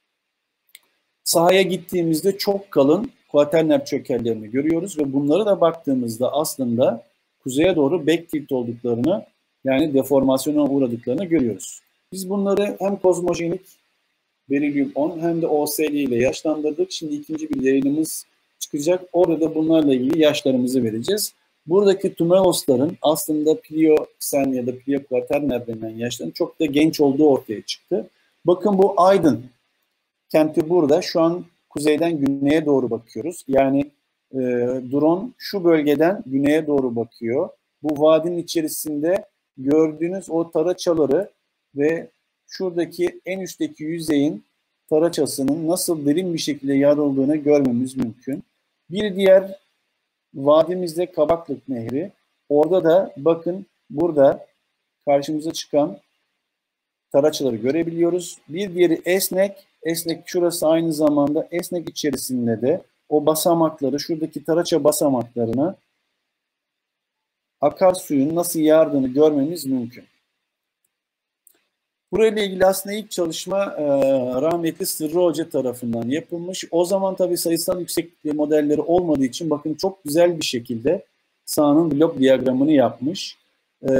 Sahaya gittiğimizde çok kalın kuaterner çökellerini görüyoruz ve bunlara da baktığımızda aslında kuzeye doğru backtilt olduklarını, yani deformasyona uğradıklarını görüyoruz. Biz bunları hem kozmojenik berilyum on hem de O S L ile yaşlandırdık. Şimdi ikinci bir yayınımız çıkacak. Orada da bunlarla ilgili yaşlarımızı vereceğiz. Buradaki tumelosların aslında plioksen ya da pliokuaterner denilen yaşların çok da genç olduğu ortaya çıktı. Bakın bu Aydın kenti burada. Şu an kuzeyden güneye doğru bakıyoruz. Yani e, drone şu bölgeden güneye doğru bakıyor. Bu vadinin içerisinde gördüğünüz o taraçaları ve şuradaki en üstteki yüzeyin taraçasının nasıl derin bir şekilde yarıldığını görmemiz mümkün. Bir diğer vadimizde Kabaklık Nehri. Orada da bakın burada karşımıza çıkan taraçaları görebiliyoruz. Bir diğeri Esnek. Esnek şurası aynı zamanda Esnek içerisinde de o basamakları, şuradaki taraça basamaklarına akarsuyun nasıl yardığını görmemiz mümkün. Burayla ilgili aslında ilk çalışma e, rahmetli Sırrı Hoca tarafından yapılmış. O zaman tabii sayısal yükseklik modelleri olmadığı için bakın çok güzel bir şekilde sahanın blok diyagramını yapmış. E,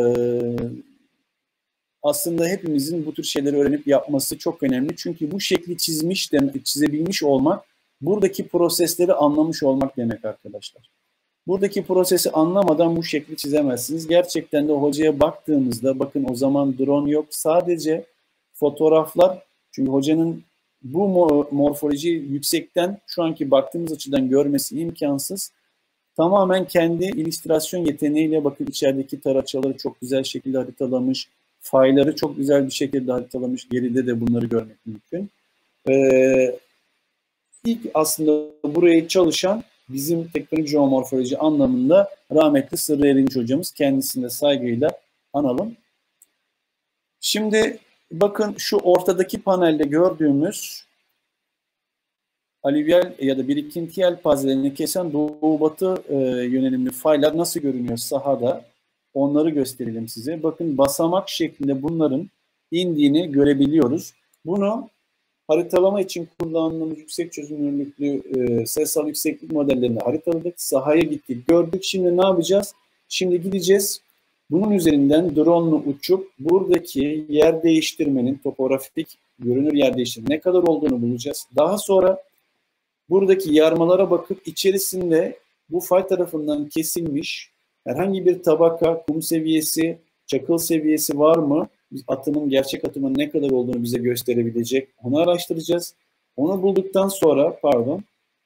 aslında hepimizin bu tür şeyleri öğrenip yapması çok önemli. Çünkü bu şekli çizmiş, çizebilmiş olmak, buradaki prosesleri anlamış olmak demek arkadaşlar. Buradaki prosesi anlamadan bu şekli çizemezsiniz. Gerçekten de hocaya baktığımızda bakın o zaman drone yok. Sadece fotoğraflar. Çünkü hocanın bu morfolojiyi yüksekten şu anki baktığımız açıdan görmesi imkansız. Tamamen kendi illüstrasyon yeteneğiyle bakın içerideki taraçaları çok güzel şekilde haritalamış. Fayları çok güzel bir şekilde haritalamış. Geride de bunları görmek mümkün. Ee, ilk aslında burayı çalışan bizim tektonik jeomorfoloji anlamında rahmetli Sırrı Erinç hocamız, kendisini de saygıyla analım. Şimdi bakın şu ortadaki panelde gördüğümüz alüvyal ya da birikinti yelpazelerini kesen doğu batı e, yönelimli faylar nasıl görünüyor sahada? onları gösterelim size. Bakın basamak şeklinde bunların indiğini görebiliyoruz. Bunu haritalama için kullandığımız yüksek çözünürlüklü e, sayısal yükseklik modellerini haritaladık. Sahaya gittik, gördük. Şimdi ne yapacağız? Şimdi gideceğiz. Bunun üzerinden drone'la uçup buradaki yer değiştirmenin, topografik görünür yer değiştirme ne kadar olduğunu bulacağız. Daha sonra buradaki yarmalara bakıp içerisinde bu fay tarafından kesilmiş herhangi bir tabaka, kum seviyesi, çakıl seviyesi var mı? Atımın, gerçek atımın ne kadar olduğunu bize gösterebilecek. Onu araştıracağız. Onu bulduktan sonra, pardon,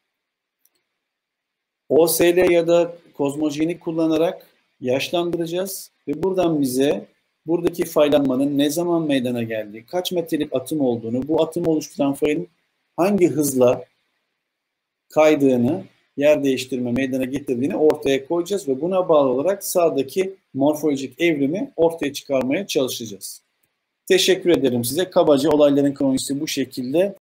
O S L ya da kozmojenik kullanarak yaşlandıracağız ve buradan bize buradaki faylanmanın ne zaman meydana geldiği, kaç metrelik atım olduğunu, bu atımı oluşturan fayın hangi hızla kaydığını, yer değiştirme meydana getirdiğini ortaya koyacağız ve buna bağlı olarak sağdaki morfolojik evrimi ortaya çıkarmaya çalışacağız. Teşekkür ederim size. Kabaca olayların kronolojisi bu şekilde.